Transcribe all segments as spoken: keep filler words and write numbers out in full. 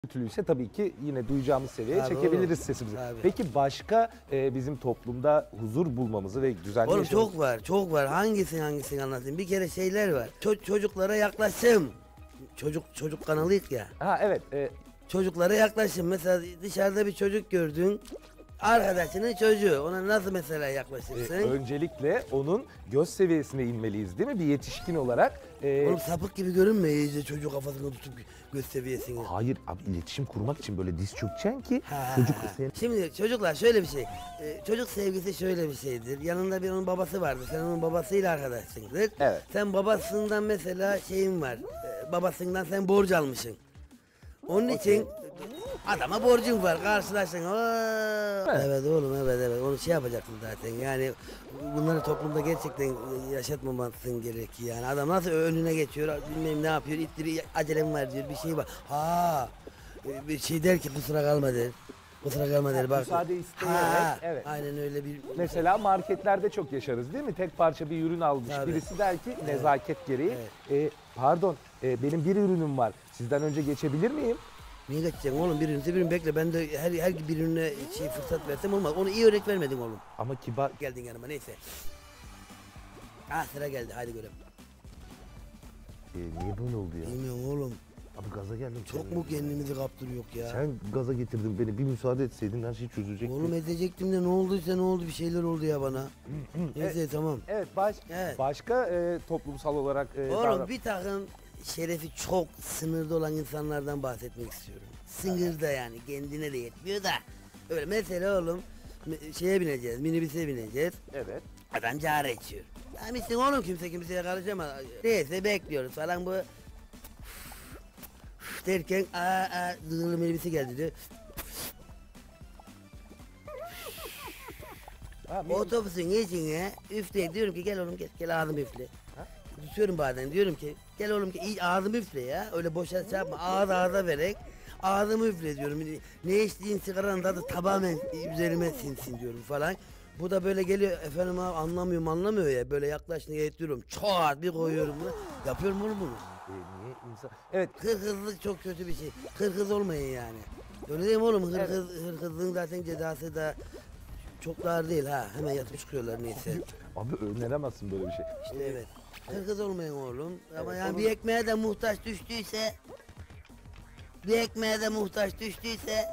Kötülüyse tabii ki yine duyacağımız seviyeye Tabii çekebiliriz oğlum. sesimizi. Tabii. Peki başka e, bizim toplumda huzur bulmamızı ve düzenli Oğlum yaşamamızı... çok var, çok var. Hangisini hangisini anlatayım? Bir kere şeyler var. Ço- çocuklara yaklaşım. Çocuk çocuk kanalıyık ya. Ha evet. E, Çocuklara yaklaşım. Mesela dışarıda bir çocuk gördün. Arkadaşının çocuğu. Ona nasıl mesela e, yaklaşırsın? öncelikle onun göz seviyesine inmeliyiz değil mi? Bir yetişkin olarak. E, Oğlum sapık gibi görünme iyice çocuğu kafasını tutup göz seviyesini. Hayır abi, iletişim kurmak için böyle diz çökeceksin ki Ha. çocuk seni... Şimdi çocuklar şöyle bir şey. Ee, çocuk sevgisi şöyle bir şeydir. Yanında bir onun babası vardır. Sen onun babasıyla arkadaşsındır. Evet. Sen babasından mesela şeyin var. Ee, babasından sen borç almışsın. Onun için adama borcun var. Karşılaştın. Aa, Evet. evet oğlum evet evet. Onu şey yapacaksın zaten. Yani bunları toplumda gerçekten yaşatmamasın gerekiyor. Yani adam nasıl önüne geçiyor, bilmem ne yapıyor, ittiriyor, acelem var diyor, bir şey var. Ha, bir şey der ki kusura kalma der. Kusura kalma der bak. Müsaade isteyerek, Ha, evet. aynen öyle bir... Mesela marketlerde çok yaşarız değil mi? Tek parça bir ürün almış. Tabii. Birisi der ki nezaket gereği. Evet. E, pardon e, benim bir ürünüm var. Sizden önce geçebilir miyim? Niye geçeceksin oğlum, birinize birini bekle. Ben de her her birine şey fırsat versem olmaz. Onu iyi örnek vermedin oğlum. Ama kibar... Geldin yanıma neyse. Ah sıra geldi hadi görelim. E, niye böyle oldu ya? Bilmiyorum oğlum. Abi gaza geldim. Çok seninle. mu kendimizi kaptırıyor ya? Sen gaza getirdin beni. Bir müsaade etseydin her şey çözülecekti. Oğlum edecektim de ne olduysa ne oldu, bir şeyler oldu ya bana. Neyse tamam. Evet, baş, Evet. başka e, toplumsal olarak... E, Oğlum davran- bir takım şerefi çok sınırda olan insanlardan bahsetmek istiyorum. Sınırda yani, kendine de yetmiyor da. Öyle mesela oğlum me- şeye bineceğiz, minibüse bineceğiz. Evet. Adam cara içiyor. Ya misin oğlum, kimse kimseye karışamaz. Neyse bekliyoruz falan bu. Derken aa aa zırhlı minibüse geldi diyor. Ha, bir- Otobüsün içine üfle diyorum ki gel oğlum gel, gel ağzımı üfle. Tutuyorum bazen diyorum ki gel oğlum ki iyi ağzımı üfle ya, öyle boşa şey yapma, ağız ağza vererek ağzımı üfle diyorum. Ne içtiğin sigaranın tadı tamamen üzerime sinsin diyorum falan. Bu da böyle geliyor efendim abi, anlamıyorum anlamıyor ya, böyle yaklaştığını getiriyorum, çoğat bir koyuyorum bunu. Yapıyorum oğlum bunu. E, niye insan... Evet. Hırhızlık çok kötü bir şey. Hırhız olmayın yani. Öyle değil mi oğlum? Hırhız, hırhızlığın zaten cezası da çok ağır değil ha. Hemen yatıp çıkıyorlar neyse. Abi öneremezsin böyle bir şey. İşte evet. Hırhız olmayın oğlum. Ama Evet, yani onu bir da- ekmeğe de muhtaç düştüyse, bir ekmeğe de muhtaç düştüyse,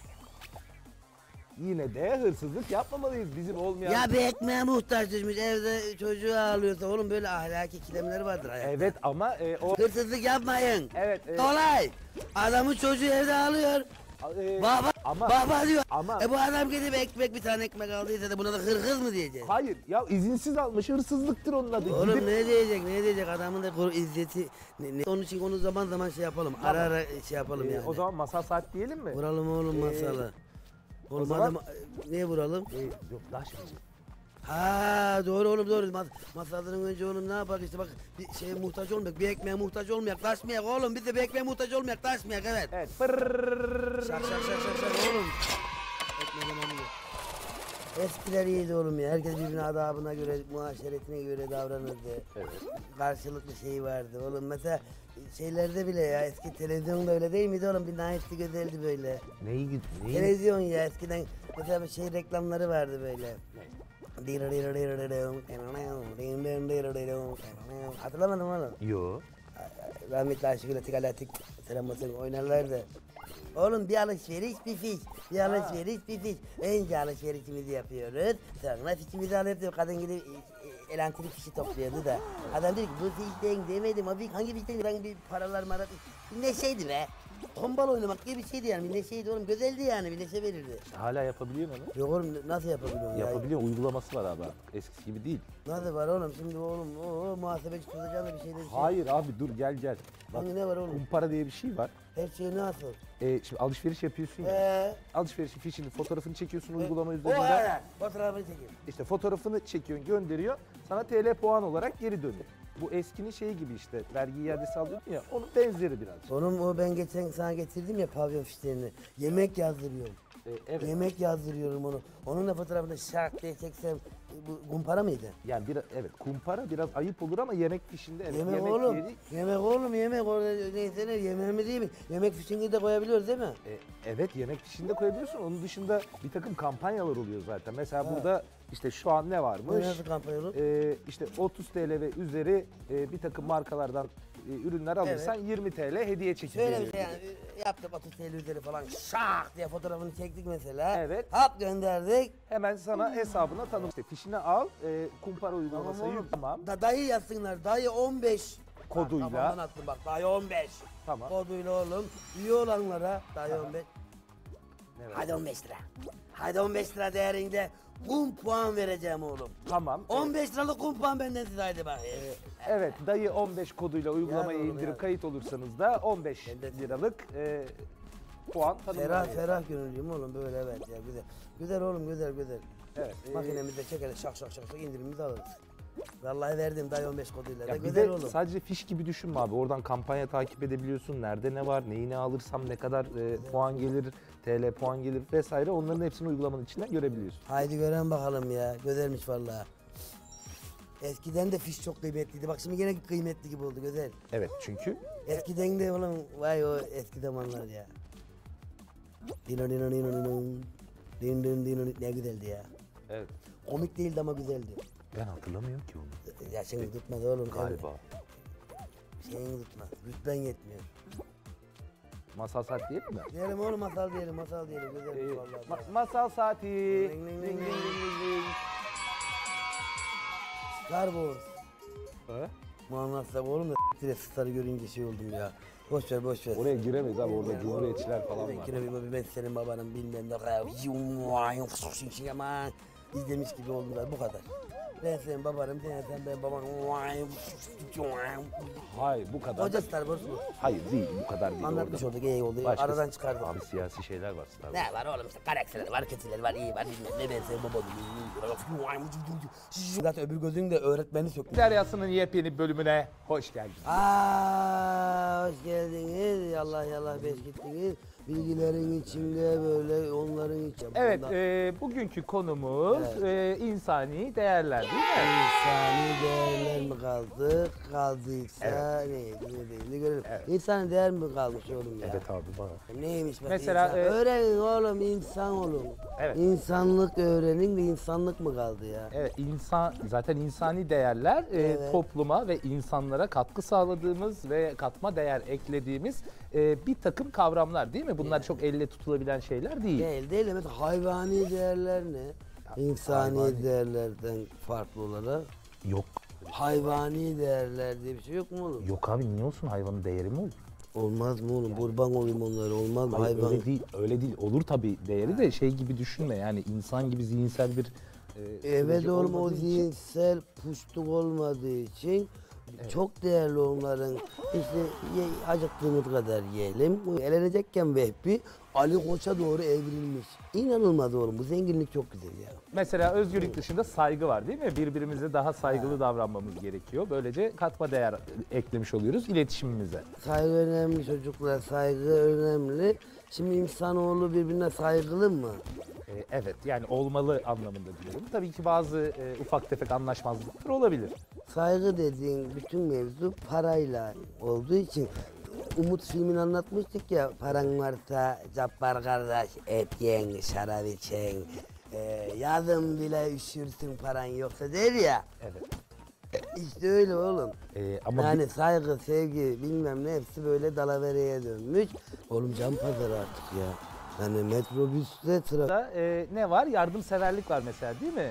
Yine de hırsızlık yapmamalıyız bizim olmayan... ya bir ekmeğe muhtaç düşmüş evde çocuğu ağlıyorsa oğlum, böyle ahlaki ikilemler vardır hayatta. Evet ama e, o... Hırsızlık yapmayın. Evet, evet. Kolay. Adamın çocuğu evde ağlıyor. E, Baba, ama- baba diyor. ama- E bu adam gidip ekmek, bir tane ekmek aldıysa da buna da hırhız mı diyeceğiz? Hayır ya, izinsiz almış, hırsızlıktır onun adı. Oğlum Gidip- ne diyecek, ne diyecek, adamın da kuru izzeti. Ne, ne- Onun için onu zaman zaman şey yapalım, ara ara şey yapalım E, yani. O zaman masal saat diyelim mi? Vuralım oğlum Ee, masalı. Oğlum zaman- adam, neye vuralım? E, yok laş mı? Ha doğru oğlum doğru. Mas masaların önce oğlum ne yapar işte bak, bir şeye muhtaç olmayak, bir ekmeğe muhtaç olmayak, taşmayak oğlum, biz de bir ekmeğe muhtaç olmayak, taşmayak evet. Evet. Pırrrr. Şak şak şak şak şak oğlum. Ekmek önemli. Eskiler iyiydi oğlum ya. Herkes birbirine adabına göre, muaşeretine göre davranırdı. Evet. Karşılıklı şey vardı oğlum. Mesela şeylerde bile ya, eski televizyonda öyle değil miydi oğlum? Bir naifti güzeldi böyle. Neyi git? Neyi? Televizyon ya eskiden mesela bir şey reklamları vardı böyle. Hatırlamadım oğlum. Yo. Rahmetli Ayşegül Atik Alatik selam olsun oynarlardı. Oğlum bir alışveriş bir fiş, bir alışveriş bir fiş. Önce alışverişimizi yapıyoruz. Sonra fişimizi alıp diyor, kadın gidip e, elantili fişi topluyordu da. Adam diyor ki bu fişten demedim abi, hangi fişten, hangi bir paralar marat. Bir neşeydi be. Tombal oynamak gibi bir şeydi yani, bir neşeydi oğlum, güzeldi yani, bir neşe verirdi. Hala yapabiliyor mu onu? Yok oğlum nasıl yapabiliyorsun ya? Yapabiliyor. Uygulaması var abi. Eskisi gibi değil. Nasıl var oğlum şimdi oğlum, o muhasebeci tutacağım da bir şeyler. Hayır abi, dur gel gel. Bak, Hangi ne var oğlum? kumpara diye bir şey var. Her şey nasıl? E, şimdi alışveriş yapıyorsun ya. Eee? Alışverişin fişini, fotoğrafını çekiyorsun uygulama O üzerinden. ara. Fotoğrafını çekeyim. İşte fotoğrafını çekiyorsun, gönderiyor. Sana T L puan olarak geri dönüyor. Bu eskinin şeyi gibi işte, vergi iadesi alıyordun ya, onun benzeri birazcık. Oğlum o ben geçen sana getirdim ya pavyon fişlerini. Yemek yazdırıyorum. E, evet. Yemek yazdırıyorum onu. Onun da fotoğrafını şak diye çeksem, bu kumpara mıydı? Yani bir, evet kumpara biraz ayıp olur ama yemek fişinde evet. Yemek, yemek oğlum. yedik. Yemek oğlum yemek. Orada neyse ne yemeğimiz değil mi? Yemek fişini de koyabiliyoruz değil mi? E, evet yemek fişinde koyabiliyorsun. Onun dışında bir takım kampanyalar oluyor zaten. Mesela Ha. burada işte şu an ne varmış? Nasıl kampanya olur? E, işte otuz T L ve üzeri e, bir takım markalardan e, ürünler alırsan yirmi T L hediye çekip Şöyle bir veriyor. şey yani yaptık otuz T L üzeri falan şak diye fotoğrafını çektik mesela. Evet. Hap gönderdik. Hemen sana hesabına tanım. İşte fişini al, e, kumpara uygulaması Tamam oğlum. yük. Tamam. Da, dayı yazsınlar. Dayı on beş. Koduyla. Bak, kafamdan attım bak. Dayı on beş. Tamam. Koduyla oğlum. İyi olanlara dayı on beş. Evet. Hadi on beş lira. Hadi on beş lira değerinde kum puan vereceğim oğlum. Tamam. on beş liralık kum puan benden size haydi bak. Evet, dayı on beş koduyla uygulamayı Yaz oğlum, indirip yaz. kayıt olursanız da on beş Ben de- liralık e, puan Ferah tanımlanıyor. ferah gönüllüyüm oğlum böyle evet ya güzel. Güzel oğlum güzel güzel. Evet. e, Makinemizde çekeriz şak şak şak şak indirimimizi alırız. Vallahi verdim dayı on beş koduyla da Ya bir güzel de oğlum. sadece fiş gibi düşünme abi. Oradan kampanya takip edebiliyorsun. Nerede ne var, neyi ne alırsam ne kadar e, puan gelir, T L puan gelir vesaire. Onların hepsini uygulamanın içinden görebiliyorsun. Haydi gören bakalım ya güzelmiş vallahi. Eskiden de fiş çok kıymetliydi. Bak şimdi gene kıymetli gibi oldu güzel. Evet çünkü Eskiden de oğlum vay o eski zamanlar ya. Dino dino dino dino. Din din dino ne güzeldi ya. evet. Komik değildi ama güzeldi. Ben hatırlamıyorum ki onu. Ya seni tutmaz oğlum. Galiba. Seni tutmaz. Rütben yetmiyor. Masal saat değil mi? Diyelim oğlum masal diyelim masal diyelim. Güzelmiş Ee, vallahi. ma- masal saati. Ding, Ding, ding, ding, ding, ding, ding, ding. Star Wars. Ha? Muhammed oğlum da direkt starı görünce şey oldum ya. Boş ver boş ver. Oraya giremeyiz abi. Orada cumhuriyetçiler falan var. Belki bir ben senin babanın bilmem ne kadar aman izlemiş gibi oldum da bu kadar. Ben senin babanım, sen sen benim babam. Hayır bu kadar. Hoca da- Star Wars bu. Hayır değil bu kadar değil. Anlatmış Orada olduk iyi oldu. başka- Aradan çıkardım. Abi siyasi şeyler var Star Wars. Ne var oğlum işte karakterler var, kötüler var, iyi var, bilmem ne ben senin babanım. Zaten öbür gözün de öğretmeni söktü. Deryası'nın yepyeni bölümüne hoş geldiniz. Aa, hoş geldiniz. Yallah yallah beş gittiniz. Bilgilerin içinde böyle onların içinde. Evet, Bundan- e, bugünkü konumuz e, insani değerler değil mi? İnsani değerler mi kaldı? Kaldıysa neydi ne değildi görelim. Evet. İnsani değer mi kalmış oğlum ya? Evet abi bana. Neymiş bak Mesela, insan? e, Öğrenin oğlum insan olun. Evet. İnsanlık öğrenin de insanlık mı kaldı ya? Evet, insan zaten insani değerler e, Evet. topluma ve insanlara katkı sağladığımız ve katma değer eklediğimiz e, bir takım kavramlar değil mi? Bunlar Yani. çok elle tutulabilen şeyler değil. Değil değil evet hayvani değerler ne? İnsani hayvani. değerlerden farklı olarak. Yok. Hayvani değerler diye bir şey yok mu oğlum? Yok abi niye olsun hayvanın değeri mi olur? Olmaz mı oğlum? Kurban olayım onlara olmaz mı? Hayır, Hayvan. öyle değil, öyle değil. Olur tabii değeri de şey gibi düşünme yani insan gibi zihinsel bir e, Evet süreci oğlum o olmadığı için- zihinsel puştuk olmadığı için çok değerli onların. İşte ye, acıktığımız kadar yiyelim. Bu elenecekken Vehbi Ali Koç'a doğru evrilmiş. İnanılmaz oğlum bu zenginlik çok güzel ya. Mesela özgürlük dışında saygı var değil mi? Birbirimize daha saygılı davranmamız gerekiyor. Böylece katma değer eklemiş oluyoruz iletişimimize. Saygı önemli çocuklar, saygı önemli. Şimdi insanoğlu birbirine saygılı mı? Ee, evet yani olmalı anlamında diyorum. Tabii ki bazı e, ufak tefek anlaşmazlıklar olabilir. Saygı dediğin bütün mevzu parayla olduğu için Umut filmini anlatmıştık ya paran varsa Cabbar kardeş et yiyen, şarap içen, e, yazın bile üşürsün paran yoksa der ya. Evet. İşte öyle oğlum. Ee, ama Yani bir- saygı, sevgi bilmem ne hepsi böyle dalavereye dönmüş. Oğlum can pazarı artık ya. Yani metrobüste trafik. da, e, ne var? Yardımseverlik var mesela değil mi?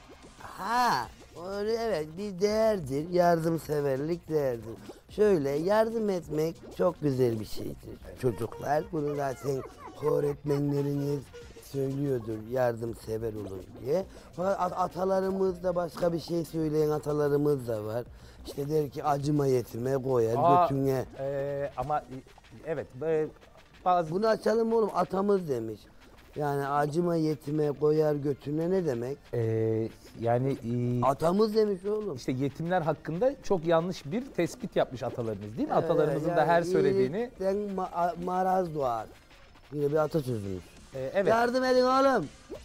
Ha, öyle evet bir değerdir. Yardımseverlik değerdir. Şöyle yardım etmek çok güzel bir şeydir. Çocuklar bunu zaten öğretmenleriniz söylüyordur yardımsever olun diye. Fakat at- atalarımız da başka bir şey söyleyen atalarımız da var. İşte der ki acıma yetime koyar Aa, götüne. e, ama e, evet e, bazı Bunu açalım oğlum atamız demiş. Yani acıma yetime koyar götüne ne demek? e, yani e, Atamız demiş oğlum. işte yetimler hakkında çok yanlış bir tespit yapmış atalarımız değil mi? Evet, Atalarımızın da yani her söylediğini. iyilikten ma- maraz doğar. Yine bir atasözümüz. e, evet. Yardım edin oğlum.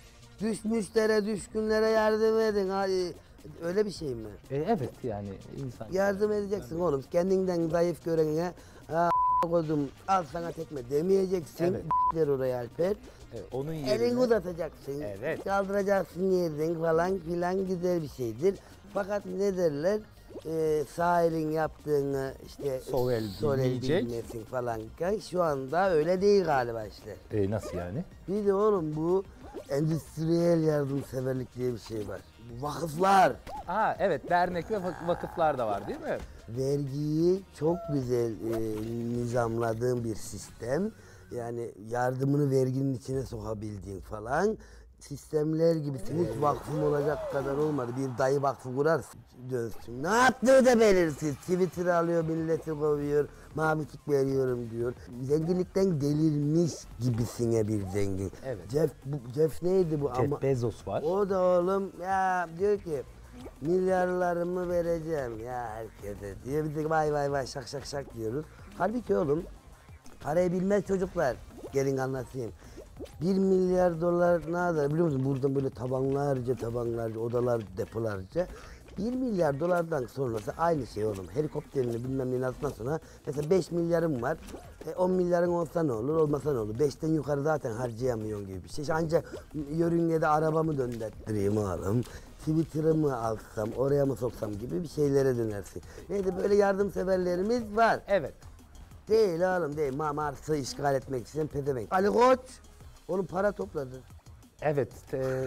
Düşmüşlere, düşkünlere yardım edin. Hadi. Öyle bir şey mi? E, evet yani insan. Yardım edeceksin oğlum. Kendinden zayıf görene "Aa, koydum al sana tekme" demeyeceksin. Evet. Ver oraya Alper. Evet, onun Elini yerine. uzatacaksın. Evet. Kaldıracaksın yerden falan filan, güzel bir şeydir. Fakat ne derler? Ee, sağ elin yaptığını işte Sol el bilmeyecek. bilmesin falan. Şu anda öyle değil galiba işte. E, nasıl yani? Bir de oğlum bu endüstriyel yardımseverlik diye bir şey var. Bu vakıflar. Aa evet, dernek ve vak- vakıflar da var değil mi? Vergiyi çok güzel e, nizamladığın bir sistem. Yani yardımını verginin içine sokabildiğin falan sistemler gibi hiç vakfım olacak kadar olmadı. Bir dayı vakfı kurarsın, dönsün. Ne yaptığı da belirsiz. Twitter alıyor, milleti kovuyor, mavi tik veriyorum diyor. Zenginlikten delirmiş gibisine bir zengin. Evet. Jeff, bu, Jeff neydi bu? Jeff Ama Bezos var. o da oğlum ya diyor ki milyarlarımı vereceğim ya herkese diye biz de vay vay vay şak şak şak diyoruz. Halbuki oğlum parayı bilmez çocuklar. Gelin anlatayım. Bir milyar dolar ne kadar biliyor musun? Buradan böyle tabanlarca tabanlarca odalar depolarca. Bir milyar dolardan sonrası aynı şey oğlum. Helikopterini bilmem neyin altından sonra mesela beş milyarım var. E on milyarın olsa ne olur, olmasa ne olur? beşten yukarı zaten harcayamıyorsun gibi bir şey. Ancak yörüngede arabamı döndürttireyim oğlum. Twitter'ı mı alsam, oraya mı soksam gibi bir şeylere dönersin. Neydi böyle yardımseverlerimiz var. Evet. Değil oğlum değil. Ma Mars'ı işgal etmek için pezevenk. Ali Koç. Oğlum para topladı. Evet. E,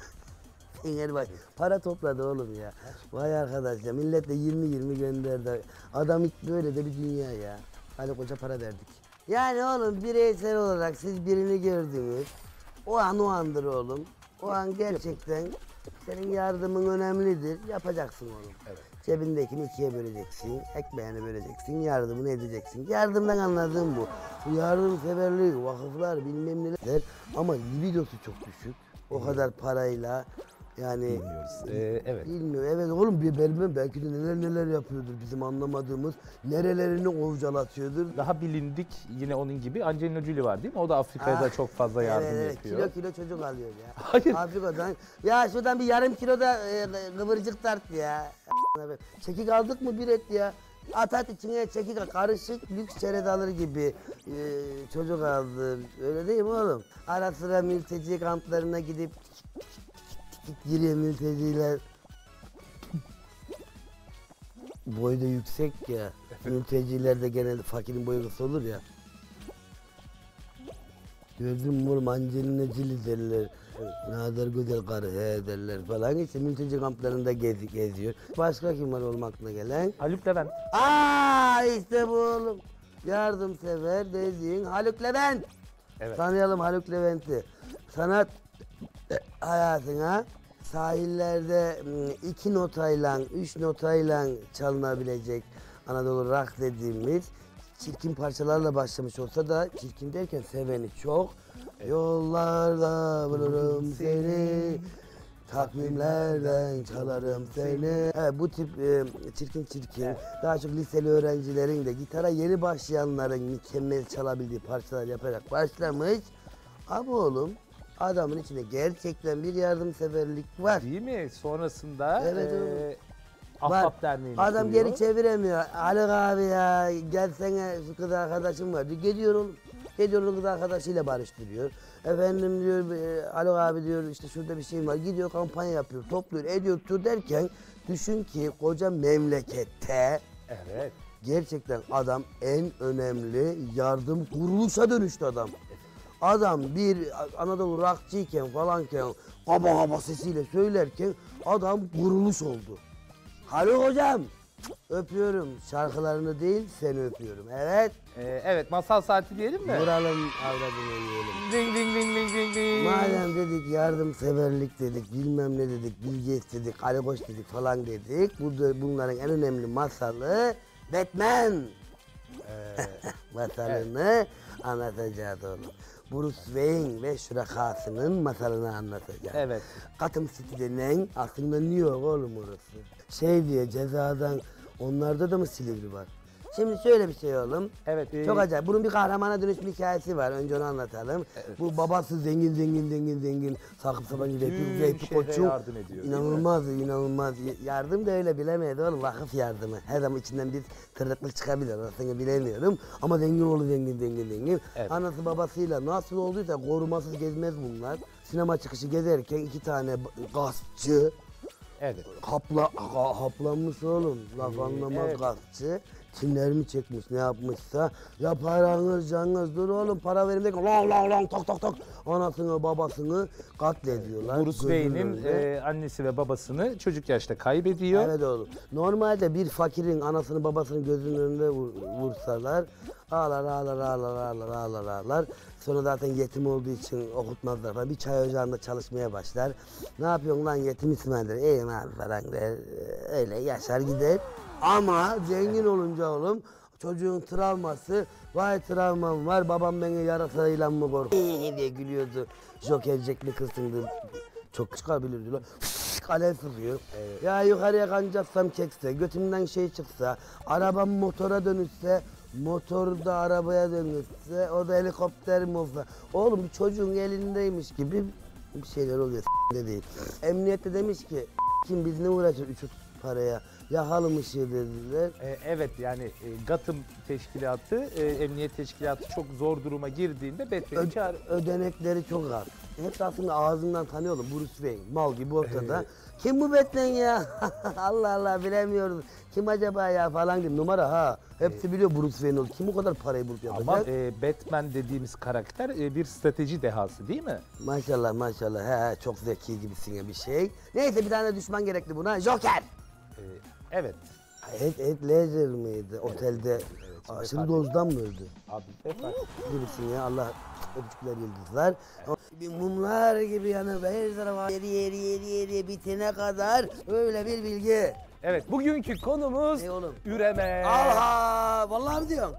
Engel bak para topladı oğlum ya. Vay arkadaş ya millet de yirmi yirmi gönderdi. Adam ilk böyle de bir dünya ya. Ali Koç'a para verdik. Yani oğlum bireysel olarak siz birini gördünüz. O an o andır oğlum. O an gerçekten senin yardımın önemlidir. Yapacaksın oğlum. Evet. Cebindekini ikiye böleceksin, ekmeğini böleceksin, yardımını edeceksin. Yardımdan anladığım bu. Bu yardımseverlik, vakıflar bilmem neler ama libidosu çok düşük. O kadar parayla yani bilmiyoruz. E, evet. bilmiyorum. Evet oğlum bir bilmem belki de neler neler yapıyordur bizim anlamadığımız. Nerelerini ovcalatıyordur. Daha bilindik yine onun gibi Angelina Jolie var değil mi? O da Afrika'da Ah, çok fazla yardım evet, evet. yapıyor. Kilo kilo çocuk alıyor ya. Hayır. Afrika'dan. Ya şuradan bir yarım kilo da e, kıvırcık tart ya. Çekik aldık mı bir et ya. At at içine çekik karışık lüks çerez alır gibi e, çocuk aldı. Öyle değil mi oğlum? Ara sıra mülteci kamplarına gidip giriyor mülteciler. Boyu da yüksek ya. Mülteciler de genelde fakirin boyu kısa olur ya. Gördün mü oğlum Angelina Jolie derler. Ne kadar güzel karı he derler falan. İşte mülteci kamplarında gezi, geziyor. Başka kim var oğlum aklına gelen? Haluk Levent. Aa işte bu oğlum. Yardımsever dediğin Haluk Levent. Evet. Tanıyalım Haluk Levent'i. Sanat hayatına sahillerde iki notayla, üç notayla çalınabilecek Anadolu rock dediğimiz çirkin parçalarla başlamış olsa da çirkin derken seveni çok. Yollarda bulurum seni, takvimlerden çalarım seni. Evet, bu tip e, çirkin çirkin, Evet. daha çok liseli öğrencilerin de gitara yeni başlayanların mükemmel çalabildiği parçalar yaparak başlamış. Ama oğlum adamın içinde gerçekten bir yardımseverlik var. Değil mi? Sonrasında Evet, e, evet. Ahbap Var. Derneği'ni Adam kuruyor. geri çeviremiyor. Ali abi ya gelsene şu kız arkadaşım var diyor. Gidiyorum. Gidiyor kız arkadaşıyla barıştırıyor. Efendim diyor e, Ali abi diyor işte şurada bir şey var. Gidiyor kampanya yapıyor. Topluyor ediyor tur derken düşün ki koca memlekette Evet. gerçekten adam en önemli yardım kuruluşa dönüştü adam. Adam bir Anadolu rockçıyken falanken kaba kaba sesiyle söylerken adam kuruluş oldu. Haluk hocam öpüyorum şarkılarını değil seni öpüyorum. Evet. E, evet, masal saati diyelim mi? Vuralım avradını yiyelim. Ding ding ding ding ding ding. Madem dedik yardımseverlik dedik bilmem ne dedik Bill Gates dedik Ali Koç dedik falan dedik. Burada bunların en önemli masalı Batman. Ee, Masalını anlatacağız oğlum. Bruce Wayne ve şurakasının masalını anlatacağız. evet. Gotham City denen aslında New York oğlum orası. Şey diye cezadan onlarda da mı Silivri var? Şimdi şöyle bir şey oğlum. Evet. e, Çok acayip. Bunun bir kahramana dönüşme hikayesi var. Önce onu anlatalım. Bu babası zengin zengin zengin zengin sakıp sapan gibi Tüm Veypi şehre Koç'un yardım ediyor, değil mi? inanılmaz inanılmaz yardım da öyle bilemedi oğlum, vakıf yardımı. Her zaman içinden bir tırnaklık çıkabilir, orasını bilemiyorum. Ama zengin oğlu zengin zengin zengin. Evet. Anası babasıyla nasıl olduysa korumasız gezmez bunlar. Sinema çıkışı gezerken iki tane gaspçı, Evet. hapla, ha- haplanmış oğlum, laf anlamaz evet. gaspçı. Çinler mi çekmiş ne yapmışsa, ya paranız canınız dur oğlum para verin de lang lang lang tak tak tak anasını babasını katlediyorlar. Bruce Gözünün Wayne'in önünde. e, annesi ve babasını çocuk yaşta kaybediyor. Evet oğlum. Normalde bir fakirin anasını babasını gözünün önünde vur- vursalar ağlar ağlar ağlar ağlar ağlar ağlar. Sonra zaten yetim olduğu için okutmazlar falan. Bir çay ocağında çalışmaya başlar. Ne yapıyorsun lan yetim İsmail'dir. İyiyim abi falan der. Öyle yaşar gider. Ama zengin olunca oğlum çocuğun travması, vay travmam var babam beni yarasayla mı korkuyor diye gülüyordu. Joker Jack Nicholson'dı. Çok çıkabilir diyorlar. Alev fırlıyor. Ya yukarıya kancatsam çekse, götümden şey çıksa, arabam motora dönüşse, motor da arabaya dönüşse, o da helikopter mi olsa. Oğlum bir çocuğun elindeymiş gibi bir şeyler oluyor de değil. Emniyette demiş ki kim biz ne uğraşır üç paraya, yakalım ışığı dediler. E, evet yani e, Gotham teşkilatı, e, emniyet teşkilatı çok zor duruma girdiğinde Batman'i Ö- çağır. ödenekleri çok az. Hepsi aslında ağzından tanıyordum. Bruce Wayne, mal gibi ortada. Kim bu Batman ya? Allah Allah bilemiyoruz. Kim acaba ya falan gibi numara ha. Hepsi biliyor Bruce Wayne oldu. Kim bu kadar parayı bulup yapacak? Ama e, Batman dediğimiz karakter e, bir strateji dehası değil mi? Maşallah maşallah he, he, çok zeki gibisin ya bir şey. Neyse bir tane düşman gerekli buna. Joker. E, evet. Heath Heath Ledger mıydı otelde? Aşırı dozdan mı öldü? Abi vefat. Gibisin ya Allah öpücükler yıldızlar. Bir mumlar gibi yanıp her tarafa yeri yeri yeri yeri bitene kadar öyle bir bilgi. Evet bugünkü konumuz Ne oğlum? üreme. Aha vallahi mi diyorsun?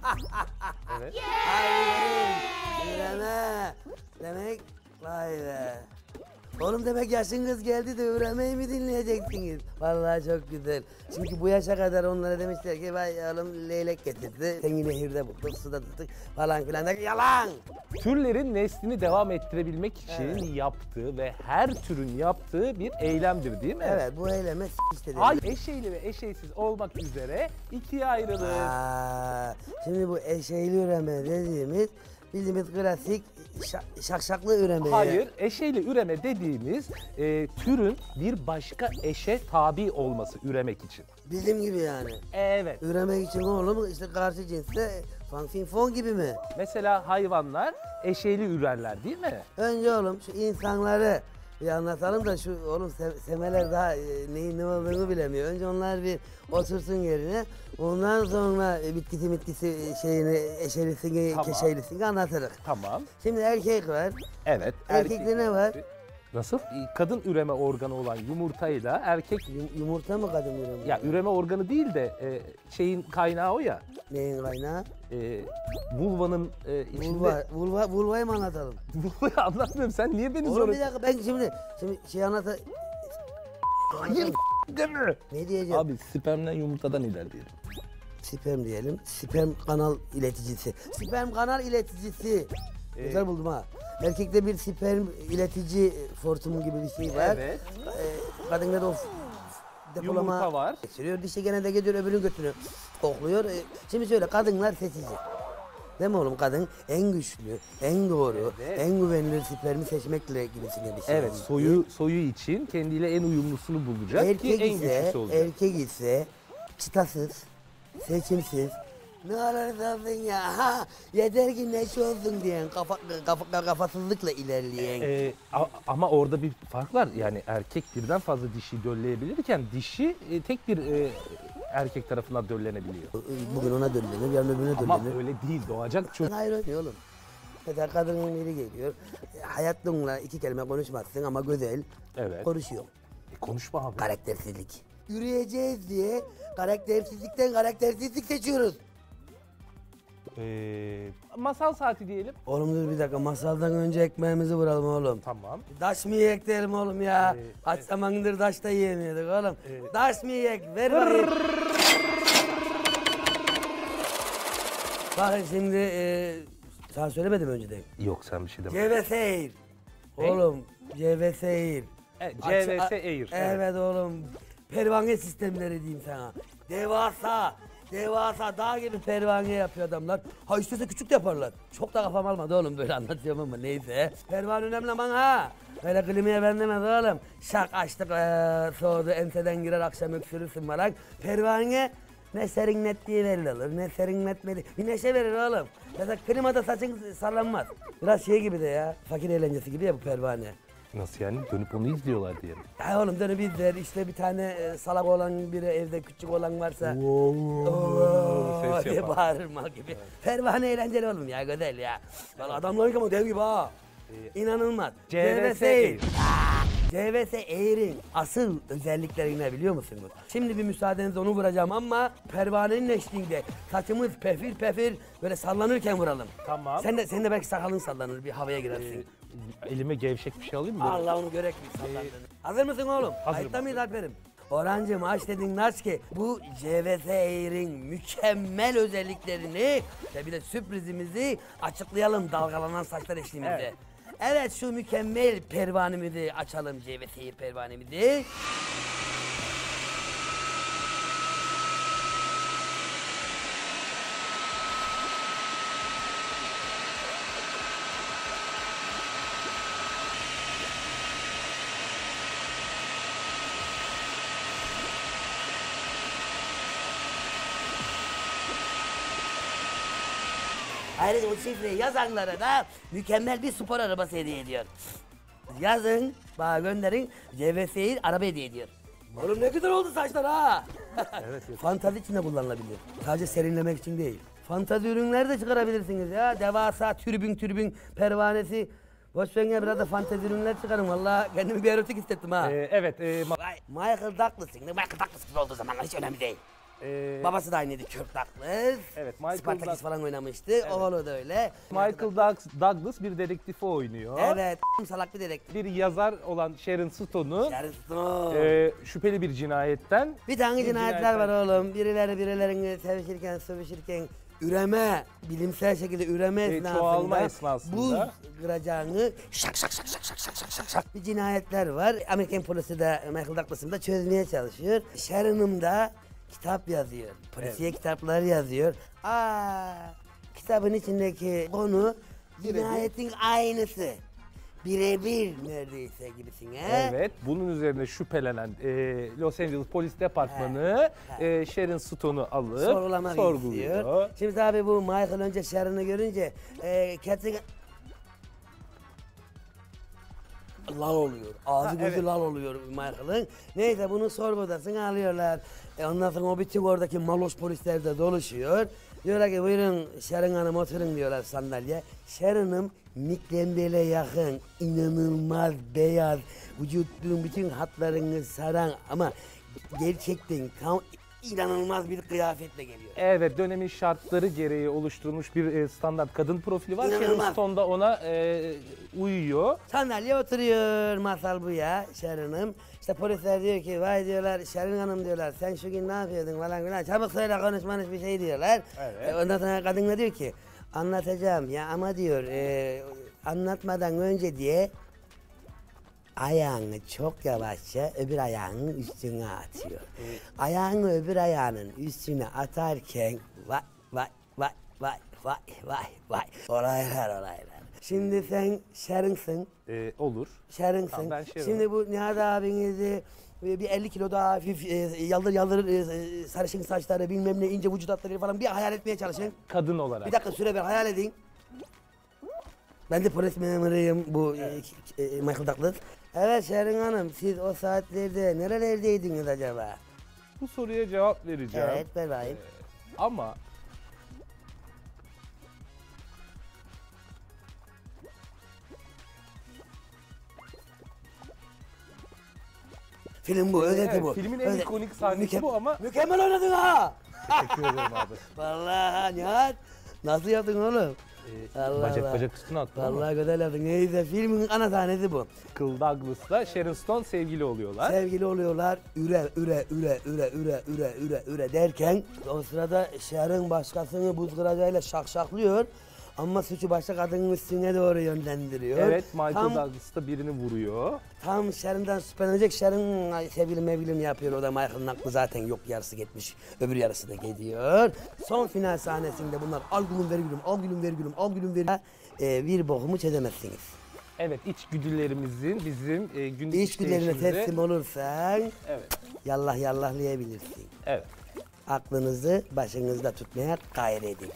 Evet. Hayır. Üreme. Demek vay be. Oğlum demek yaşınız geldi de üremeyi mi dinleyeceksiniz? Vallahi çok güzel. Çünkü bu yaşa kadar onlara demişler ki vay oğlum leylek getirdi. Seni nehirde bulduk, suda tuttuk falan filan. Yalan! Türlerin neslini devam ettirebilmek için yaptığı ve her türün yaptığı bir eylemdir değil mi? Evet bu eyleme s*** işte dedim. Ay eşeğli ve eşeğsiz olmak üzere ikiye ayrılır. Aa, şimdi bu eşeğli üreme dediğimiz bildiğimiz klasik şak, şakşaklı üreme. Hayır, eşeğli üreme dediğimiz e, türün bir başka eşe tabi olması üremek için. Bizim gibi yani. Evet. Üremek için oğlum işte karşı cinste fanfin fon gibi mi? Mesela hayvanlar eşeğli ürerler değil mi? Önce oğlum şu insanları bir anlatalım da şu oğlum se- semeler daha e, neyin ne olduğunu bilemiyor. Önce onlar bir otursun yerine. Ondan sonra e, bitkisi bitkisi e, şeyini eşelisini Tamam. keşelisini anlatırız. Tamam. Şimdi erkek var. Evet. Erkekte ne var? Nasıl? Kadın üreme organı olan yumurtayla erkek Yum- yumurta mı kadın üreme? ya üreme organı değil de e, şeyin kaynağı o ya. Neyin kaynağı? E, vulvanın e, içinde. Vulva, vulva, vulvayı mı anlatalım? Vulvayı anlatmıyorum. Sen niye beni Oğlum zor bir dakika ben şimdi şimdi şey anlata... Hayır deme. Ne diyeceğim? Abi spermden yumurtadan ilerleyelim. Sperm diyelim. Sperm kanal ileticisi. Sperm kanal ileticisi. Ee, Güzel buldum ha. Erkekte bir sperm iletici fortumu gibi bir şey var. Evet. Ee, kadında da o f- depolama Yumurta var. geçiriyor. Dişi gene de gidiyor öbürünü götürüyor. Kokluyor. Ee, şimdi söyle kadınlar seçici. Değil mi oğlum kadın en güçlü, en doğru, Evet. en güvenilir spermi seçmekle gibisine bir şey. Evet, soyu soyu için kendiyle en uyumlusunu bulacak Erkek ki en ise, güçlüsü olacak. erkek ise çıtasız, seçimsiz, ne ararsan ya, ha, yeter ki neşe olsun diyen, kafa, kafa, kafasızlıkla ilerleyen. Ee, a- ama orada bir fark var. Yani erkek birden fazla dişi dölleyebilirken dişi e, tek bir e, erkek tarafından döllenebiliyor. Bugün ona dönlenir, yarın öbürüne Ama dönlenir. öyle değil, doğacak çocuk. Hayır öyle oğlum. Mesela kadının biri geliyor, hayatınla iki kelime konuşmazsın ama güzel Evet. konuşuyor. E, konuşma abi. Karaktersizlik. Yürüyeceğiz diye karaktersizlikten karaktersizlik seçiyoruz. Ee, masal saati diyelim. Oğlum dur bir dakika masaldan önce ekmeğimizi vuralım oğlum. Tamam. Taş mı yiyek diyelim oğlum ya. Ee, Kaç zamandır taş da yiyemiyorduk oğlum. Ee, Taş mı yiyek ver bakayım. Bakın şimdi e, sana söylemedim önceden. Yok sen bir şey deme. C V S Air. Ne? Oğlum C V S Air. E, C V S Aç- a- Air. Evet oğlum. Pervane sistemleri diyeyim sana. Devasa. Devasa dağ gibi pervane yapıyor adamlar. Ha istese küçük de yaparlar. Çok da kafam almadı oğlum böyle anlatıyorum ama neyse. Pervane önemli aman ha. Böyle klimaya benzemez oğlum. Şak açtık ee, soğudu enseden girer akşam öksürürsün falan. Pervane ne serinlettiği belli olur ne serinletmedi. Bir neşe verir oğlum. Mesela klimada saçın sallanmaz. Biraz şey gibi de ya. Fakir eğlencesi gibi ya bu pervane. Nasıl yani? Dönüp onu izliyorlar diye mi? Ya oğlum dönüp izler işte bir tane e, salak olan biri evde küçük olan varsa Ses "Oo" diye yapar. bağırır gibi. Pervane eğlenceli oğlum ya güzel ya. Valla adamların ama dev gibi ha. İnanılmaz. C V S Air. C V S Air'in asıl özellikleri ne biliyor musunuz? Şimdi bir müsaadenizle onu vuracağım ama pervanenin eşliğinde saçımız pefir pefir böyle sallanırken vuralım. Tamam. Sen de, sen de belki sakalın sallanır bir havaya girersin. Elime gevşek bir şey alayım mı? Böyle? Allah onu görek bir sallandığını. Hazır mısın oğlum? Hazırım Kayıtta abi. mıyız Alper'im? Orhancığım aç dedin naç ki bu C V S Air'in mükemmel özelliklerini ve bir de sürprizimizi açıklayalım dalgalanan saçlar eşliğimizde. Evet. Evet şu mükemmel pervanemizi açalım C V S Air pervanemizi. Ayrıca bu şifreyi yazanlara da mükemmel bir spor arabası hediye ediyor. Yazın, bana gönderin, C V S Air araba hediye ediyor. Oğlum ne güzel oldu saçlar ha. Evet, evet. Fantazi için de kullanılabilir. Sadece serinlemek için değil. Fantazi ürünler de çıkarabilirsiniz ya. Devasa türbün türbün pervanesi. Boş verin ya biraz da fantezi ürünler çıkarın. Vallahi kendimi bir erotik hissettim ha. Ee, evet. E, ma- Vay, Michael Douglas'ın. Michael Douglas gibi olduğu zamanlar hiç önemli değil. e, Babası da aynıydı Kirk Douglas. Evet, Michael Spartaküs Doug- falan oynamıştı. Oğlu da öyle. Michael Doug- Douglas bir dedektifi oynuyor. Evet, salak bir dedektif. Bir yazar olan Sharon Stone'u Sharon Stone. e, şüpheli bir cinayetten Bir tane bir cinayetler var cinayetten- oğlum. Birileri birilerini sevişirken, sövüşürken üreme, bilimsel şekilde üreme E, esnasında, çoğalma esnasında. buz kıracağını şak şak şak şak şak şak şak şak şak bir cinayetler var. Amerikan polisi de Michael Douglas'ın da çözmeye çalışıyor. Sharon'ım da kitap yazıyor. Polisiye kitaplar yazıyor. Aa, kitabın içindeki konu cinayetin aynısı. Birebir neredeyse gibisin he? Evet, bunun üzerine şüphelenen e, Los Angeles Polis Departmanı e, Sharon Stone'u alıp Sorgulamak sorguluyor. istiyor. Şimdi tabii bu Michael önce Sharon'ı görünce e, Catherine lal oluyor. Ağzı Ha, gözü evet. lal oluyor Michael'ın. Neyse bunu sorgu odasına alıyorlar. E, ondan sonra o bütün oradaki maloş polisler de doluşuyor. Diyorlar ki buyurun Sharon Hanım oturun diyorlar sandalye. Sharon'ım mikrembele yakın, inanılmaz beyaz, vücudun bütün hatlarını saran ama gerçekten tam inanılmaz bir kıyafetle geliyor. Evet, dönemin şartları gereği oluşturulmuş bir e, standart kadın profili var. Sharon İnanılmaz. Stone da ona e, uyuyor. Sandalye oturuyor, masal bu ya Sharon'ım. İşte polisler diyor ki vay diyorlar Sharon Hanım diyorlar sen şu gün ne yapıyordun falan filan çabuk söyle konuşmanız bir şey diyorlar. Evet. E, ondan sonra kadın da diyor ki anlatacağım ya ama diyor e, anlatmadan önce diye ayağını çok yavaşça öbür ayağının üstüne atıyor. Ayağını öbür ayağının üstüne atarken vay vay vay vay vay vay vay olaylar olaylar. Şimdi sen Sharon'sın. E, olur. Sharon'sın. Tamam, ben Sharon'ım. Şimdi bu Nihat abinizi e, bir elli kilo daha hafif e, yaldır yaldır e, e, sarışın saçları bilmem ne ince vücut hatları falan bir hayal etmeye çalışın. Kadın olarak. Bir dakika süre ver hayal edin. Ben de polis memuruyum bu e, e, Michael Douglas. Evet Sharon Hanım siz o saatlerde nerelerdeydiniz acaba? Bu soruya cevap vereceğim. Evet ver bakayım. Ama Film bu, özeti evet, bu. filmin en Özet- ikonik sahnesi Müke- bu ama Mükemmel oynadın ha! teşekkür ederim abi. Vallahi Nihat nasıl yaptın oğlum? e, Allah bacak Allah. bacak üstüne attın ama. Vallahi güzel yaptın. Neyse filmin ana sahnesi bu. Kıl Douglas'la Sharon Stone sevgili oluyorlar. Sevgili oluyorlar. Üre üre üre üre üre üre üre üre derken o sırada Sharon başkasını buz kıracağıyla şakşaklıyor. Ama suçu başka kadının üstüne doğru yönlendiriyor. Evet, Michael tam, Douglas da birini vuruyor. Tam Sharon'dan şüphelenecek. Sharon sevgili mevgilim yapıyor. O da Michael'ın aklı zaten yok, yarısı gitmiş. Öbür yarısı da gidiyor. Son final sahnesinde bunlar al gülüm ver gülüm, al gülüm ver gülüm, al gülüm ver gülüm. Ee, bir bokumu çözemezsiniz. Evet, içgüdülerimizin bizim e, günlük İçgüdülerine işleyişimize- teslim olursan Evet, yallah yallahlayabilirsin. evet. Aklınızı başınızda tutmaya gayret edin.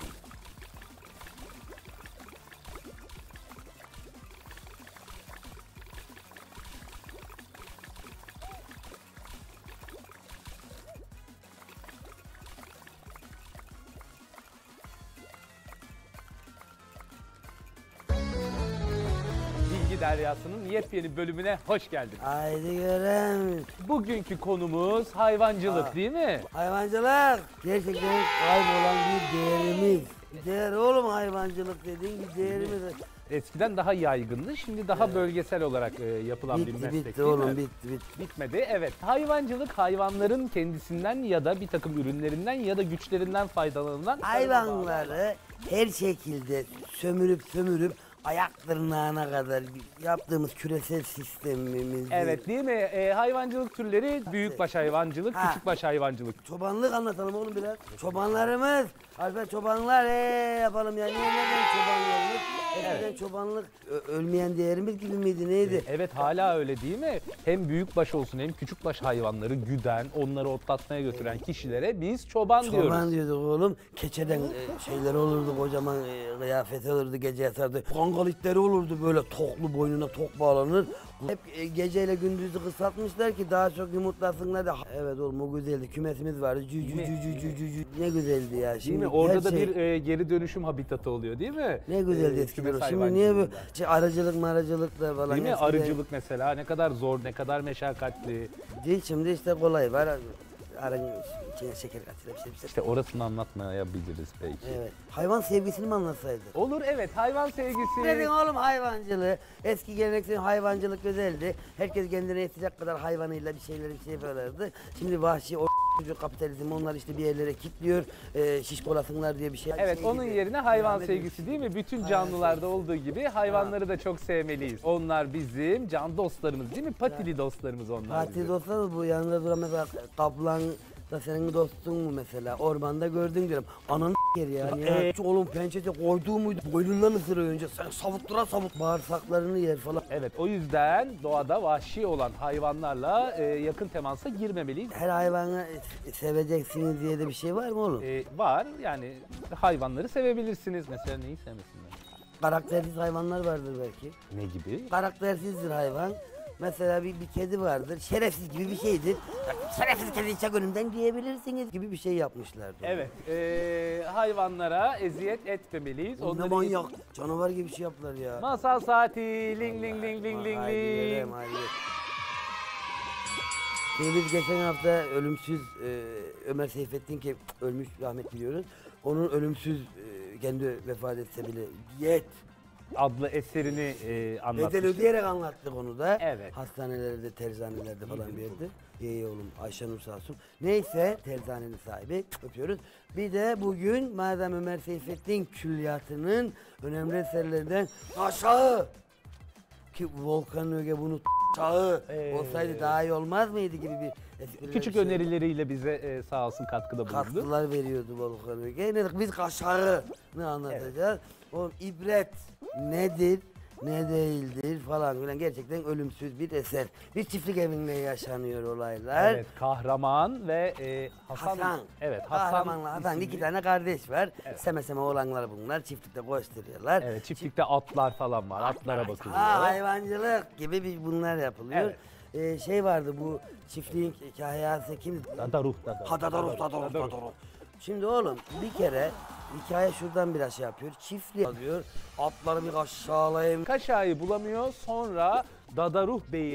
Bilgi Deryası'nın yepyeni bölümüne hoş geldin. Haydi görelim. Bugünkü konumuz hayvancılık Aa. değil mi? Hayvancılık gerçekten kaybolan bir değerimiz. Bir değer oğlum, hayvancılık dediğin bir değerimiz. Eskiden daha yaygındı, şimdi daha Evet. bölgesel olarak e, yapılan bir Bitti meslek bitti değil oğlum, mi? bitti bitti. Bitmedi. Evet. Hayvancılık hayvanların kendisinden ya da bir takım ürünlerinden ya da güçlerinden faydalanılan Hayvanları her şekilde sömürüp sömürüp ayak tırnağına kadar yaptığımız küresel sistemimiz. Evet değil mi? E, hayvancılık türleri büyükbaş hayvancılık, Ha. küçükbaş hayvancılık. Çobanlık anlatalım oğlum biraz. Çobanlarımız, Alper çobanlar ee yapalım ya. Niye neden çobanlık? Eskiden çobanlık ö- ölmeyen değerimiz gibi miydi neydi? Evet hala öyle değil mi? Hem büyükbaş olsun hem küçükbaş hayvanları güden, onları otlatmaya götüren kişilere biz çoban, Çoban diyoruz. diyorduk oğlum. Keçeden e, şeyler olurdu, kocaman e, kıyafeti olurdu, gece yatardı. Kangalitleri olurdu böyle, toklu, boynuna tok bağlanır. Hep e, geceyle gündüzü kısaltmışlar ki daha çok yumurtlasınlar da. Evet oğlum, o güzeldi. Kümesimiz vardı. Cü cü Değil mi? cü cü cü cü. Ne güzeldi ya. Değil Şimdi mi? Orada her da şey- bir e, geri dönüşüm habitatı oluyor değil mi? ne güzeldi E, eskiden. kümes Şimdi niye bu hayvancılığında. şey, arıcılık maracılık da falan. Değil mi? eskiden- Arıcılık mesela ne kadar zor, ne kadar meşakkatli. Değil, şimdi işte kolay var. Arın içine şeker katıyor, bir şey bir şey. İşte orasını anlatmayabiliriz belki. Evet. Hayvan sevgisini mi anlatsaydık? Olur evet, hayvan sevgisi. Dedin oğlum hayvancılığı. Eski geleneksel hayvancılık güzeldi. Herkes kendine yetecek kadar hayvanıyla bir şeyler bir şey yaparlardı. Şimdi vahşi o çocuk kapitalizm onlar işte bir yerlere kilitliyor. E, şişkolasınlar diye bir şey. Evet, şey onun gibi. yerine hayvan Devam ediyor. sevgisi değil mi? Bütün Hayvan canlılarda sevgisi. olduğu gibi hayvanları da çok sevmeliyiz. Onlar bizim can dostlarımız değil mi? Patili dostlarımız onlar Fatih bizim. dostlar bu yanında duran mesela kaplan da senin dostun mu mesela? Ormanda gördün diyorum. Ananı yer yani ya. Ee? Şu oğlum pençete koyduğu muydu? Boynundan ısırıyor önce. Sen savuttura savut. Bağırsaklarını yer falan. Evet, o yüzden doğada vahşi olan hayvanlarla e, yakın temasa girmemeliyiz. Her hayvanı seveceksiniz diye de bir şey var mı oğlum? E, var yani hayvanları sevebilirsiniz. Mesela neyi sevmesinler? Karaktersiz hayvanlar vardır belki. Ne gibi? Karaktersizdir hayvan. Mesela bir, bir kedi vardır. Şerefsiz gibi bir şeydir. Şerefsiz kedi çak önümden diyebilirsiniz gibi bir şey yapmışlardı. Evet, e, hayvanlara eziyet etmemeliyiz. Oğlum ne Onları- manyak. Canavar gibi bir şey yaptılar ya. Masal saati, ling ling ling ling ling Haydi ling. gidelim, haydi. Şimdi biz geçen hafta ölümsüz e, Ömer Seyfettin ki ölmüş, rahmet diliyoruz. Onun ölümsüz e, kendi vefat etse bile yet. Adlı eserini e, Bedel anlatmıştık. ödeyerek anlattık onu da. Evet. Hastanelerde, terzanelerde falan bir yerde. İyi oğlum, Ayşenur sağ olsun. Neyse, terzanenin sahibi, öpüyoruz. Bir de bugün madem Ömer Seyfettin külliyatının önemli eserlerinden aşağı ki Volkan Öge bunu çağı Ee, olsaydı daha iyi olmaz mıydı gibi bir espriler, Küçük bir şey. önerileriyle bize e, sağ olsun katkıda bulundu. Katkılar veriyordu Volkan Öge. Ne dedik? Biz kaşarını anlatacağız. O ibret nedir, ne değildir falan filan, gerçekten ölümsüz bir eser. Bir çiftlik evinde yaşanıyor olaylar. Evet, kahraman ve e, Hasan. Hasan. Evet, Hasan. Kahramanla Hasan isimli- iki tane kardeş var. Evet. Seme seme oğlanlar bunlar. Çiftlikte koşturuyorlar. Evet, çiftlikte atlar falan var. Atlara bakılıyor. Ha, hayvancılık gibi bir bunlar yapılıyor. Evet. Ee, şey vardı bu çiftliğin hikayesi kimdi? Dada ruh, dada. Ha Dadaruh, Dadaruh, Dadaruh. Şimdi oğlum bir kere hikaye şuradan biraz şey yapıyor. Çiftliği alıyor. Atları bir aşağılayayım. Kaşayı bulamıyor. Sonra Dadaruh Bey'in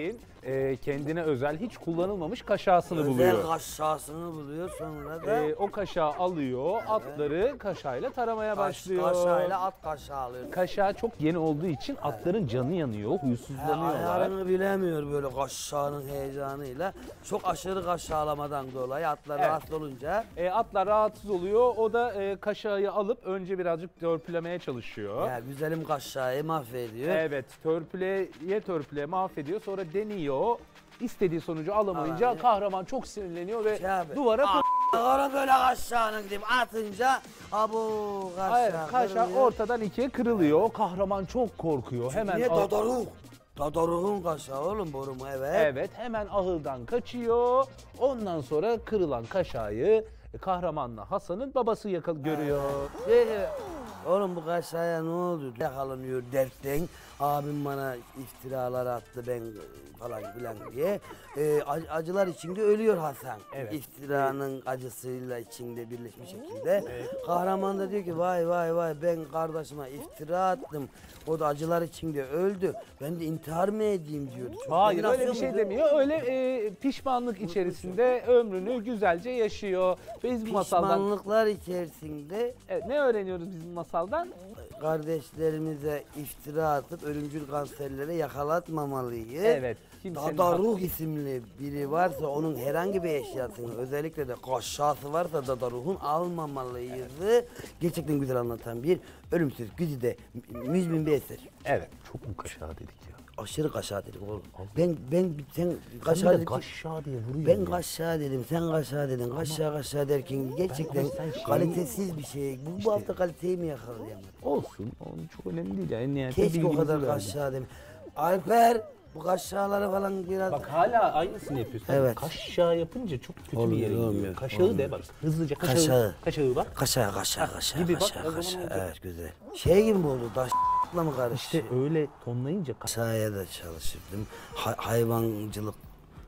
e, kendine özel hiç kullanılmamış kaşağısını Özel buluyor. kaşağısını buluyor sonra da E, o kaşağı alıyor, atları kaşağıyla taramaya kaş, başlıyor. kaşağıyla at kaşağı alıyor. Kaşağı çok yeni olduğu için atların canı yanıyor, Ha, huysuzlanıyorlar. ayarını bilemiyor böyle kaşağının heyecanıyla. Çok aşırı kaşağlamadan dolayı atlar Evet. rahatsız olunca E, atlar rahatsız oluyor, o da e, kaşağı alıp önce birazcık törpülemeye çalışıyor. ya güzelim kaşağı mahvediyor. Evet, törpüleye törpüleye mahvediyor. Sonra deniyor. İstediği sonucu alamayınca Alamıyor. kahraman çok sinirleniyor ve Şey abi, duvara "Aa, fır- Onu böyle kaşağını gidip atınca abu Hayır, kaşağı kaşağı kırılıyor. ortadan ikiye kırılıyor. Kahraman çok korkuyor. Hemen Niye ah- dadaruk? Dadaruk'un kaşağı oğlum borumu evet. Evet, hemen ahırdan kaçıyor. Ondan sonra kırılan kaşağı kahramanla Hasan'ın babası yakal görüyor. Ee, Oğlum bu kaşağıya ne oldu? Yakalanıyor dertten. Abim bana iftiralar attı ben falan filan diye. Ee, ac- acılar içinde ölüyor Hasan. Evet. İftiranın acısıyla içinde birleşmiş şekilde. Kahraman da diyor ki vay vay vay ben kardeşime iftira attım. O da acılar içinde öldü. Ben de intihar mı edeyim diyordu. Çok Hayır, öyle bir kombinasyon şey muydu? demiyor. Öyle e, pişmanlık içerisinde ömrünü güzelce yaşıyor. Biz bu masaldan Pişmanlıklar içerisinde Evet, ne öğreniyoruz biz bu masaldan? kardeşlerimize iftira atıp ölümcül kanserlere yakalatmamalıyız. Evet. Kimsenin Dadaruk isimli biri varsa onun herhangi bir eşyasını özellikle de kaşağısı varsa Dadaruk'un almamalıyız. Gerçekten güzel anlatan bir ölümsüz güzide müzmin bir eser. Evet. Çok mu kaşağı dedik ya? Aşırı kaşağı dedik oğlum. Ben ben sen Kaşağı kaşağı dedik. kaşağı diye vuruyor. Ben kaşağı dedim, sen kaşağı dedin. Kaşağı kaşağı derken gerçekten ama sen şeyi- kalitesiz bir şey. Bu, bu hafta kaliteyi mi yakalayamadım? Olsun. Onun çok önemli değil. Yani en nihayetinde Keşke o bilgimizi kadar verdik. kaşağı dedim. Alper bu kaşağıları falan biraz... Bak hala aynısını yapıyorsun. Evet. Kaşağı yapınca çok kötü Olmuyor, bir yere gidiyor. olmuyor, Kaşağı olmuyor. de bak. Hızlıca kaşağı. Kaşağı. Kaşağı bak. Kaşağı kaşağı kaşağı gibi bak, o kaşağı zaman kaşağı. olacak. Evet güzel. Şey gibi mi oldu? Daşla mı karıştı? İşte öyle tonlayınca kaşağı. Kaşağıya da çalışırdım. Ha- hayvancılık.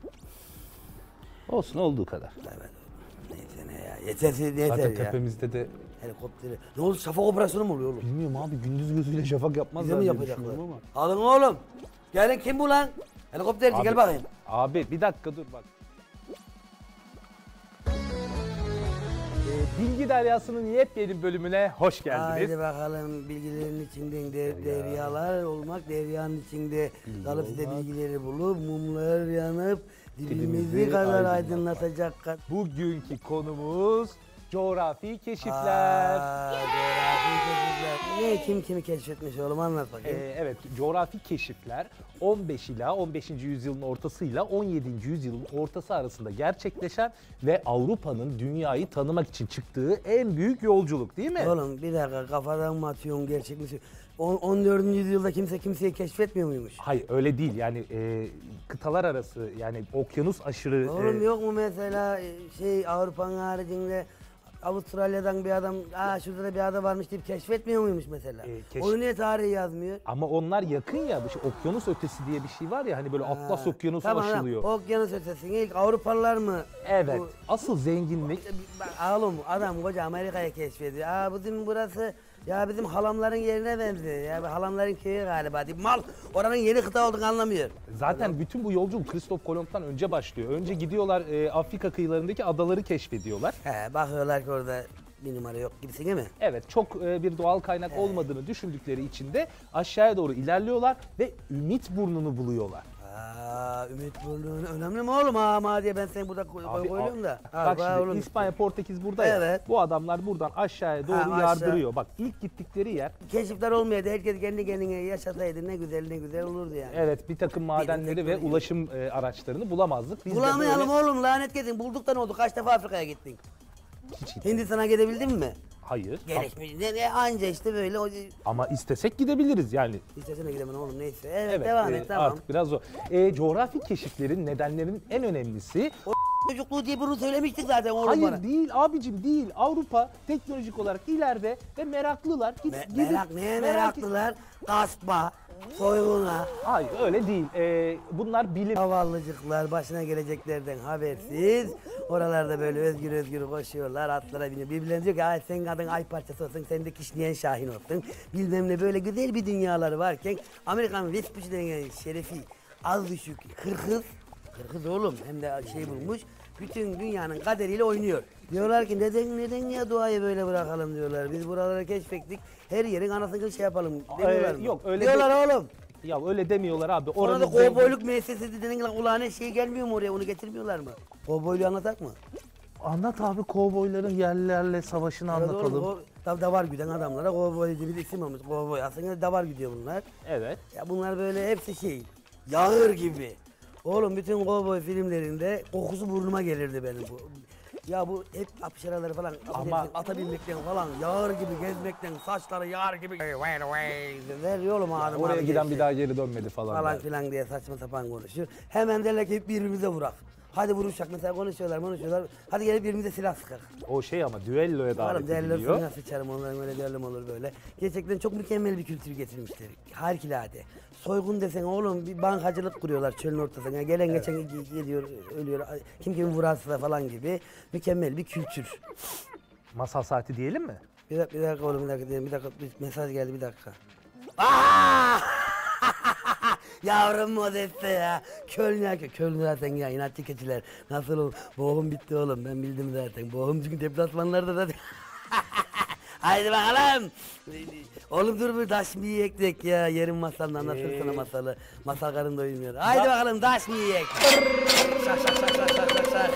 Olsun olduğu kadar. Evet. Neyse ne ya. Yetersiz yeter Zaten ya. tepemizde de Helikopteri. Ne oldu? Şafak operasyonu mu oluyor oğlum? bilmiyorum abi gündüz gözüyle şafak yapmazlar Bize mi diye yapacaklar? düşünüyorum ama. Alın oğlum. Gelin kim bu lan? Helikopterci Abi- gel bakayım. Abi bir dakika dur bak. Ee, Bilgi Deryası'nın yepyeni bölümüne hoş geldiniz. Haydi bakalım bilgilerin içinden de, deryalar olmak, deryanın içinde kalıp size bilgileri bulup mumlar yanıp Dilimizi dilimizi kadar aydınlatmak. aydınlatacak kadar. Bugünkü konumuz coğrafi keşifler. Aa, coğrafi keşifler. Ne kim kimi keşfetmiş oğlum anlat bakayım. Ee, evet, coğrafi keşifler on beş ila on beşinci yüzyılın ortasıyla on yedinci yüzyılın ortası arasında gerçekleşen ve Avrupa'nın dünyayı tanımak için çıktığı en büyük yolculuk değil mi? Oğlum bir dakika kafadan mı atıyorsun gerçek mi? On- on dördüncü yüzyılda kimse kimseyi keşfetmiyor muymuş? Hayır öyle değil yani e, kıtalar arası yani okyanus aşırı. Oğlum e, yok mu mesela e, şey Avrupa'nın haricinde Avustralya'dan bir adam, aa şurada da bir ada varmış deyip keşfetmiyor muymuş mesela? E, keş- Onu niye tarihi yazmıyor? Ama onlar yakın ya, bu şey, okyanus ötesi diye bir şey var ya hani böyle Atlas Ha, okyanusu tamam, tamam. aşılıyor. Okyanus ötesini ilk Avrupalılar mı? Evet, Bu- asıl zenginlik Bak oğlum adam koca Amerika'ya keşfediyor. Aa bizim burası ya bizim halamların yerine benziyor. Ya bu halamların köyü galiba deyip mal oranın yeni kıta olduğunu anlamıyor. zaten bütün bu yolculuk Kristof Kolomb'dan önce başlıyor. Önce gidiyorlar e, Afrika kıyılarındaki adaları keşfediyorlar. He bakıyorlar ki orada bir numara yok gibisin değil mi? Evet, çok e, bir doğal kaynak olmadığını düşündükleri için de aşağıya doğru ilerliyorlar ve Ümit Burnu'nu buluyorlar. Aa Ümit Burnu'nun önemli mi oğlum? Ha ma diye ben seni burada koy, koy, Abi, koyuyorum da. bak Ha, şimdi oğlum. İspanya, Portekiz burada ya. Evet. Bu adamlar buradan aşağıya doğru Ha, aşağı. yardırıyor. Bak ilk gittikleri yer, Keşifler olmayaydı. Herkes kendi kendine yaşasaydı ne güzel ne güzel olurdu yani. evet, bir takım madenleri ve teknoloji. ulaşım e, araçlarını bulamazdık. Biz de Bulamayalım böyle- oğlum lanet gidin. Bulduk da ne oldu? Kaç defa Afrika'ya gittin? Hiç gitmedik. Hindistan'a gidebildin mi? Hayır. Gelişmiş. Ne, ne anca işte böyle. O, Ama istesek gidebiliriz yani. istesene gidemem oğlum neyse. Evet, Evet, devam e, et tamam. artık biraz o. E, coğrafi keşiflerin nedenlerinin en önemlisi, Çocukluğu diye bunu söylemiştik zaten oğlum hayır bana. değil abicim değil. Avrupa teknolojik olarak ileride ve meraklılar. Git, Me- gidip- merak neye merak- meraklılar? Gaspa, soyguna, Hayır öyle değil. E, bunlar bilim. havallıcıklar başına geleceklerden habersiz. Oralarda böyle özgür özgür koşuyorlar, atlara biniyor. Birbirlerine diyor ki ay sen adın ay parçası olsun, sen de kişneyen şahin olsun. Bilmem ne böyle güzel bir dünyaları varken Amerikan Vespucci denen şerefi az düşük Kırkız. Kırkız oğlum hem de şey bulmuş. Bütün dünyanın kaderiyle oynuyor. Diyorlar ki neden neden ya doğayı böyle bırakalım diyorlar. Biz buraları keşfettik. Her yerin anasını şey yapalım demiyorlar mı? yok, öyle diyorlar oğlum. Ya öyle demiyorlar abi. Sonra Oranın da zengin- kovboyluk müessesesi denen kulağına şey gelmiyor mu oraya? Onu getirmiyorlar mı? Kovboyluğu anlatak mı? Anlat abi kovboyların yerlilerle savaşını Evet anlatalım. oğlum, o da- davar güden adamlara kovboy diye bir isim olmuş. Kovboy aslında davar gidiyor bunlar. Evet. Ya bunlar böyle hepsi şey, yağır gibi. Oğlum bütün kovboy filmlerinde kokusu burnuma gelirdi benim bu. Ya bu hep apışaraları falan, Ama- ata binmekten falan, yağır gibi gezmekten, saçları yağar gibi. Ver oğlum ağzıma Oraya abi giden geçti. bir daha geri dönmedi falan. Falan der. filan diye saçma sapan konuşuyor. Hemen derler ki hep birbirimize vurak. Hadi vuruşak mesela konuşuyorlar konuşuyorlar. Hadi gelip birbirimize silah sıkak. O şey ama düelloya davet Oğlum değerler ediliyor. fırına sıçarım onların öyle değerlim olur böyle. Gerçekten çok mükemmel bir kültür getirmişler. Harikulade. Soygun desen oğlum bir bankacılık kuruyorlar çölün ortasına. Gelen geçen ge- geliyor ölüyor. Kim kimi vurarsa falan gibi. Mükemmel bir kültür. Masal saati diyelim mi? Bir dakika, bir dakika oğlum bir dakika diyelim. Bir dakika bir mesaj geldi bir dakika. Aa! Yavrum Modeste ya. Köln ya. Köln zaten ya inatçı keçiler. Nasıl ol? Boğum bitti oğlum ben bildim zaten. Boğum çünkü deplasmanlarda zaten. Haydi bakalım. Oğlum dur bir taş mı yiyek dek ya. Yerin masalını anlatır sana Ee? masalı. Masal karın doymuyor. Haydi bakalım taş mı yiyek. Şak şak şak şak şak şak şak.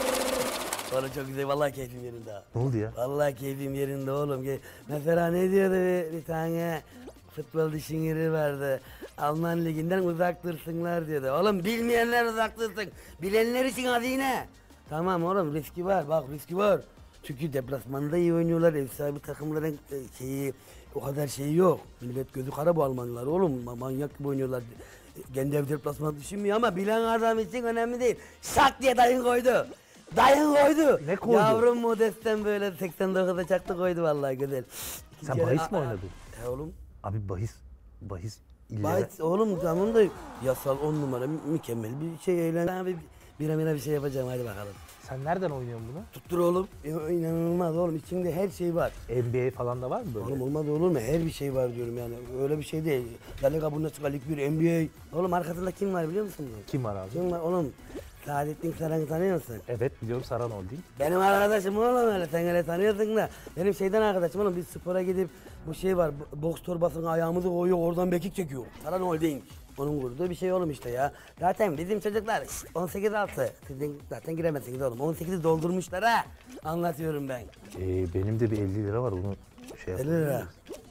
Oğlum çok güzel vallahi keyfim yerinde ha. Ne oldu ya? Vallahi keyfim yerinde oğlum. Ge- Mesela ne diyordu bir, bir tane futbol düşünürü vardı. Alman liginden uzak dursunlar diyordu. Oğlum bilmeyenler uzak dursun. Bilenler için hazine. Tamam oğlum riski var bak riski var. Çünkü deplasmanda iyi oynuyorlar. Ev sahibi takımların e, şeyi o kadar şeyi yok. Millet gözü kara bu Almanlar oğlum. Ma- Manyak gibi oynuyorlar. E, Kendi ev deplasmanı düşünmüyor ama bilen adam için önemli değil. Şak diye dayın koydu. Dayın koydu. Ne koydu? Yavrum Modest'ten böyle seksen dokuzda çaktı koydu vallahi güzel. Sen İkinci bahis yarı- mi oynadın? He oğlum. Abi bahis, bahis ileri. Bahis oğlum tamam da yasal on numara mü- mükemmel bir şey eğlen. Abi bira mira bir şey yapacağım hadi bakalım. Sen nereden oynuyorsun bunu? Tuttur oğlum. Ya, inanılmaz oğlum içinde her şey var. N B A falan da var mı böyle? Oğlum olmaz olur mu? Her bir şey var diyorum yani. Öyle bir şey değil. La Liga Bundesliga, Lig bir, N B A. Oğlum arkasında kim var biliyor musun? Kim var abi? Kim var oğlum? Saadettin Saran'ı tanıyor musun? Evet biliyorum Saran Holding. Benim arkadaşım oğlum öyle sen öyle tanıyorsun da. Benim şeyden arkadaşım oğlum biz spora gidip bu şey var bo- boks torbasına ayağımızı koyuyor oradan bekik çekiyor. Saran Holding. Onun kurduğu bir şey oğlum işte ya. Zaten bizim çocuklar şşt, on sekiz altı. Sizin zaten giremezsiniz oğlum. on sekizi doldurmuşlar ha. Anlatıyorum ben. Ee, benim de bir elli lira var onu şey elli yapayım. lira.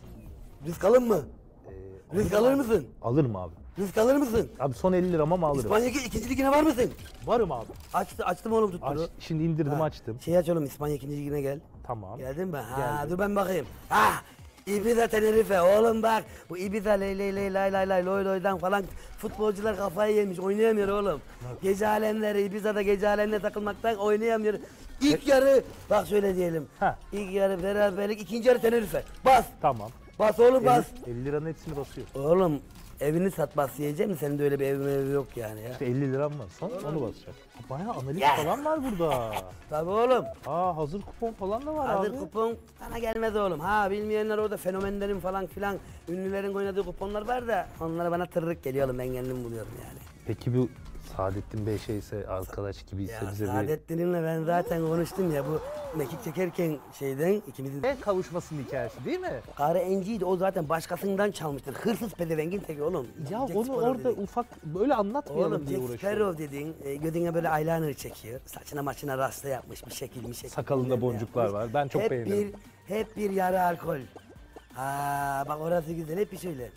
Risk alır mı? Risk alır mısın? Alırım abi. Risk alır mısın? Abi son elli liram ama alırım. İspanya ikinci ligine var mısın? Varım abi. Açtı, açtım oğlum tutturu. Aç, şimdi indirdim Ha, açtım. Şey aç oğlum İspanya ikinci ligine gel. Tamam. Geldin mi? Ha, Geldim. dur ben bakayım. Ha, Ibiza Tenerife oğlum bak. Bu Ibiza ley ley ley lay lay lay loy loydan falan futbolcular kafayı yemiş oynayamıyor oğlum. Gece alemleri Ibiza'da gece alemine takılmaktan oynayamıyor. İlk yarı bak şöyle diyelim. Ha. İlk yarı beraberlik ikinci yarı Tenerife. Bas. Tamam. Bas oğlum bas. elli, elli liranın hepsini basıyor. Oğlum evini sat bas yiyecek misin? Senin de öyle bir ev ev yok yani ya. İşte elli liram var. Son onu basacağım. Bayağı analiz Yes. falan var burada. Tabii oğlum. Aa hazır kupon falan da var Hazır abi. kupon sana gelmez oğlum. Ha bilmeyenler orada fenomenlerin falan filan ünlülerin oynadığı kuponlar var da onlara bana tırırık geliyor oğlum ben kendim buluyorum yani. Peki bu Saadettin Bey şeyse arkadaş gibi ise Ya bize bir... Saadettin'imle ben zaten konuştum ya bu mekik çekerken şeyden ikimizin Ve kavuşmasının hikayesi değil mi? Karı Enci'ydi o zaten başkasından çalmıştır. Hırsız pedevengin teki oğlum. Ya Jack onu Sparrow orada dediğin. ufak böyle anlatmayalım Oğlum diye Jack uğraşıyorum. Sparrow dediğin e, gödüne böyle eyeliner çekiyor. Saçına maçına rasta yapmış bir şekil bir şekil. Sakalında bilmem ne boncuklar yapmış. var. Ben çok hep beğenirim. Bir, hep bir yarı alkol. Ha bak orası güzel hep bir şöyle.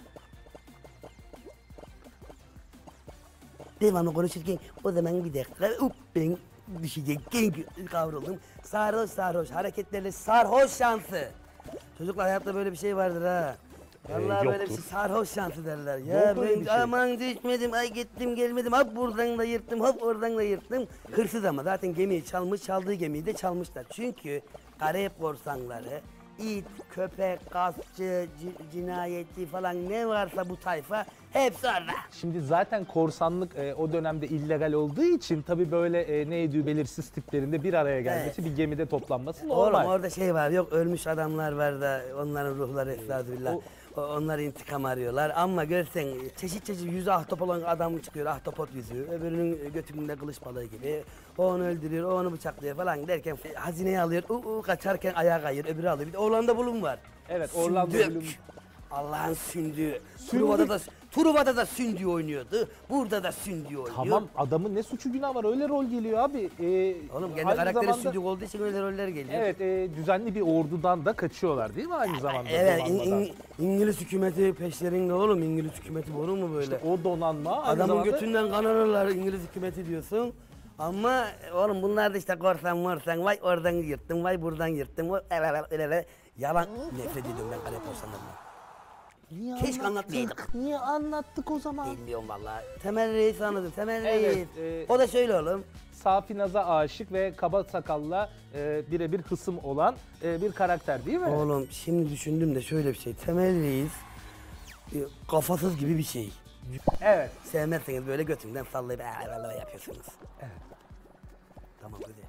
Devamlı konuşurken o zaman bir dakika up ben düşecekken kavruldum. Sarhoş sarhoş hareketlerle sarhoş şansı. Çocuklar hayatta böyle bir şey vardır ha. Vallahi böyle bir yoktur. şey sarhoş şansı derler. Ya Yok öyle ben bir şey. aman düşmedim ay gittim gelmedim hop buradan da yırttım hop oradan da yırttım. Hırsız ama zaten gemiyi çalmış çaldığı gemiyi de çalmışlar. Çünkü Karayip korsanları it, köpek, gaspçı, ci- cinayetçi falan ne varsa bu tayfa hepsi orada. Şimdi zaten korsanlık e, o dönemde illegal olduğu için tabii böyle e, ne ediyor belirsiz tiplerinde bir araya gelmesi, bir gemide toplanması Oğlum normal. orada şey var yok ölmüş adamlar var da onların ruhları estağfurullah. O- O- Onlar intikam arıyorlar ama görsen çeşit çeşit yüzü ahtapot olan adam çıkıyor, ahtapot yüzü. Öbürünün götünde kılıç balığı gibi. O onu öldürüyor, o onu bıçaklıyor falan derken hazineyi alıyor. U, u, kaçarken ayağa kayıyor, öbürü alıyor. Bir de Orlando Bloom var. Evet, Orlando Sündük. Bloom. Allah'ın sündüğü. Truva'da da, Truva'da da sündüğü oynuyordu. Burada da sündüğü oynuyor. Tamam, adamın ne suçu günah var, öyle rol geliyor abi. Ee, Oğlum kendi aynı karakteri zamanda- sündük olduğu için öyle roller geliyor. Evet, e, düzenli bir ordudan da kaçıyorlar değil mi aynı zamanda? Evet, in- donanmadan? in- İngiliz hükümeti peşlerinde oğlum. İngiliz hükümeti bunu mu böyle? O donanma aynı Adamın zamanda... götünden kan alırlar İngiliz hükümeti diyorsun. Ama oğlum bunlar da işte korsan morsan, vay oradan yırttın, vay buradan yırttın, vay öyle öyle öyle. Yalan. Nefret ediyorum ben kale korsanlarından. Niye Keşke anlattık? anlatmayaydık. Niye anlattık o zaman? Bilmiyorum vallahi. Temel Reis anladım, Temel Evet, Reis. e- O da şöyle oğlum. Safi Naz'a aşık ve kaba sakalla e, birebir hısım olan e, bir karakter değil mi? Oğlum şimdi düşündüm de şöyle bir şey. Temel Reis e, kafasız gibi bir şey. Evet. Sevmezseniz böyle götünden sallayıp "Aa, yapıyorsunuz. Evet. Tamam hadi.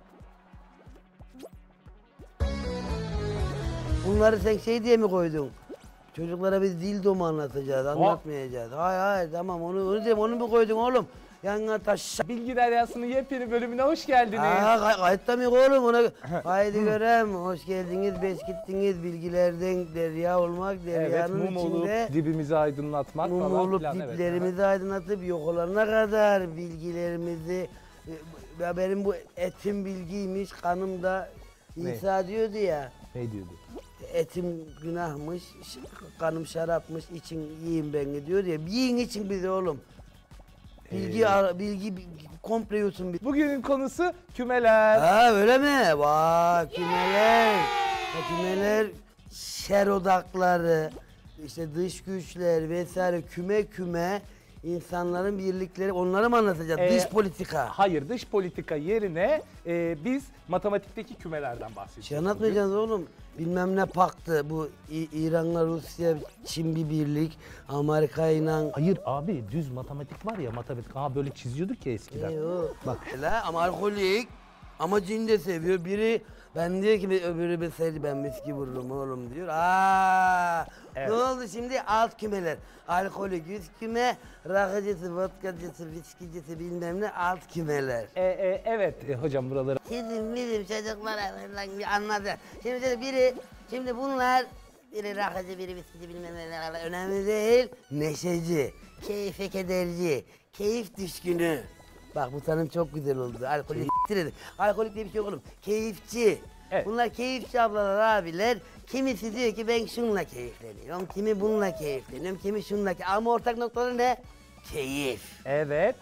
Bunları sen şey diye mi koydun? Çocuklara biz dildo mu anlatacağız, anlatmayacağız. Hayır hayır tamam onu onu diyeyim onu mu koydun oğlum? Yanına taş. Bilgi Deryası'nın yepyeni bölümüne hoş geldiniz. Aa kay kayıtta mı yok oğlum ona? Haydi görem. Hoş geldiniz, beş gittiniz. Bilgilerden derya olmak, Evet, deryanın mum içinde. olup dibimizi aydınlatmak Mum falan olup filan. Evet. diplerimizi aydınlatıp yok olana kadar bilgilerimizi e, ya benim bu etim bilgiymiş, kanım da Ne? İsa diyordu ya. Ne diyordu? Etim günahmış, ş- kanım şarapmış, için yiyin beni diyor ya. Yiyin için bizi oğlum. Bilgi Ee, ara- bilgi, bilgi komple yutun bir. Bugünün konusu kümeler. Ha öyle mi? Vay kümeler. Ha, kümeler şer odakları, işte dış güçler vesaire küme küme insanların birlikleri onları mı anlatacağız? Ee, dış politika. Hayır, dış politika yerine e, biz matematikteki kümelerden bahsedeceğiz. Şey anlatmayacağız oğlum. Bilmem ne paktı bu İ- İran'la Rusya, Çin bir birlik, Amerika ile. Hayır abi, düz matematik var ya, matematik. Aa, böyle çiziyorduk ya eskiden. Ee, o. Bak. Hele ama alkolik ama cin de seviyor. Biri ben diyor ki öbürü bir sevdi ben viski vururum oğlum diyor. Aa, Evet. ne oldu şimdi alt kümeler. Alkolik üst küme, rakıcısı, vodkacısı, viskicisi bilmem ne alt kümeler. E, e, evet e, hocam buraları. Bizim bizim çocuklar falan bir anladı. Şimdi de biri, şimdi bunlar biri rakıcı, biri viskici bilmem ne önemli değil. Neşeci, keyfe kederci, keyif düşkünü. Bak bu tanım çok güzel oldu. Alkolik s**tir. Alkolik diye bir şey yok oğlum. Keyifçi. Evet. Bunlar keyifçi ablalar, abiler. Kimisi diyor ki ben şunla keyifleniyorum, kimi bununla keyifleniyorum, kimi şunla keyif. Ama ortak noktaları ne? Keyif. Evet.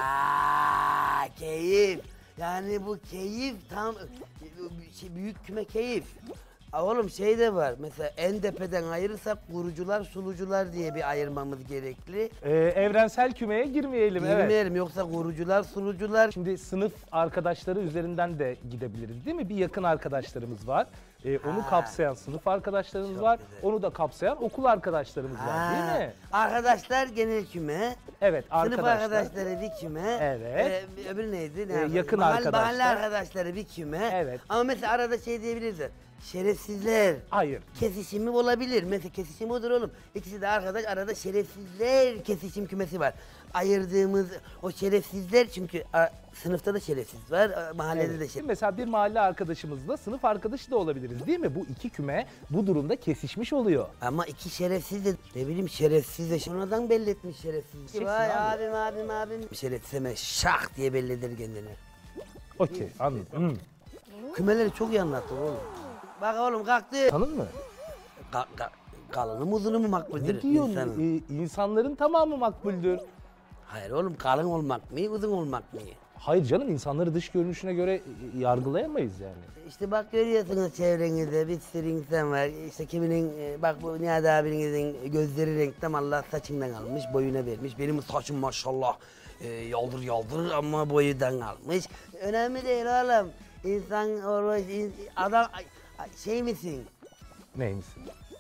Aa, keyif. Yani bu keyif tam şey, büyük küme keyif. Aa, oğlum şey de var mesela en tepeden ayırırsak kurucular sulucular diye bir ayırmamız gerekli. E, evrensel kümeye girmeyelim. Evet. Girmeyelim yoksa kurucular sulucular. Şimdi sınıf arkadaşları üzerinden de gidebiliriz değil mi? Bir yakın arkadaşlarımız var. Ee, onu Ha. kapsayan sınıf arkadaşlarımız Çok var. güzel. Onu da kapsayan okul arkadaşlarımız var Ha, değil mi? Arkadaşlar genel küme. Evet, Sınıf arkadaşlar. arkadaşları bir küme. Evet. Ee, öbürü neydi? Ne Ee, yapalım? yakın Mahalle- arkadaşlar. Mahalle arkadaşları bir küme. Evet. Ama mesela arada şey diyebiliriz. de, Şerefsizler. Hayır. Kesişimi olabilir. Mesela kesişim odur oğlum. İkisi de arkadaş arada şerefsizler kesişim kümesi var. Ayırdığımız o şerefsizler çünkü a, sınıfta da şerefsiz var, a, mahallede Evet. de şerefsiz. Mesela bir mahalle arkadaşımızla sınıf arkadaşı da olabiliriz değil mi? Bu iki küme bu durumda kesişmiş oluyor. Ama iki şerefsiz de ne bileyim şerefsiz de sonradan belli etmiş şerefsiz. Çeksin Vay abi. abim abim abim. Şerefsiz hemen şak diye belli eder kendini. Okey, anladım. Hmm. Kümeleri çok iyi anlattı oğlum. Bak oğlum kalktı. Tanın mı? Ka ka kalını mı uzunu mu makbuldür Ne diyorsun? insanın? Ee, insanların tamamı makbuldür. Hayır oğlum kalın olmak mı uzun olmak mı? Hayır canım, insanları dış görünüşüne göre e, yargılayamayız yani. İşte bak görüyorsunuz çevrenizde bir sürü insan var. İşte kiminin e, bak bu Nihat abinizin gözleri renkten Allah saçından almış boyuna vermiş. Benim saçım maşallah e, yaldır yaldır ama boyundan almış. Önemli değil oğlum. İnsan orada in- adam ay- ay, şey misin? Neymişsin?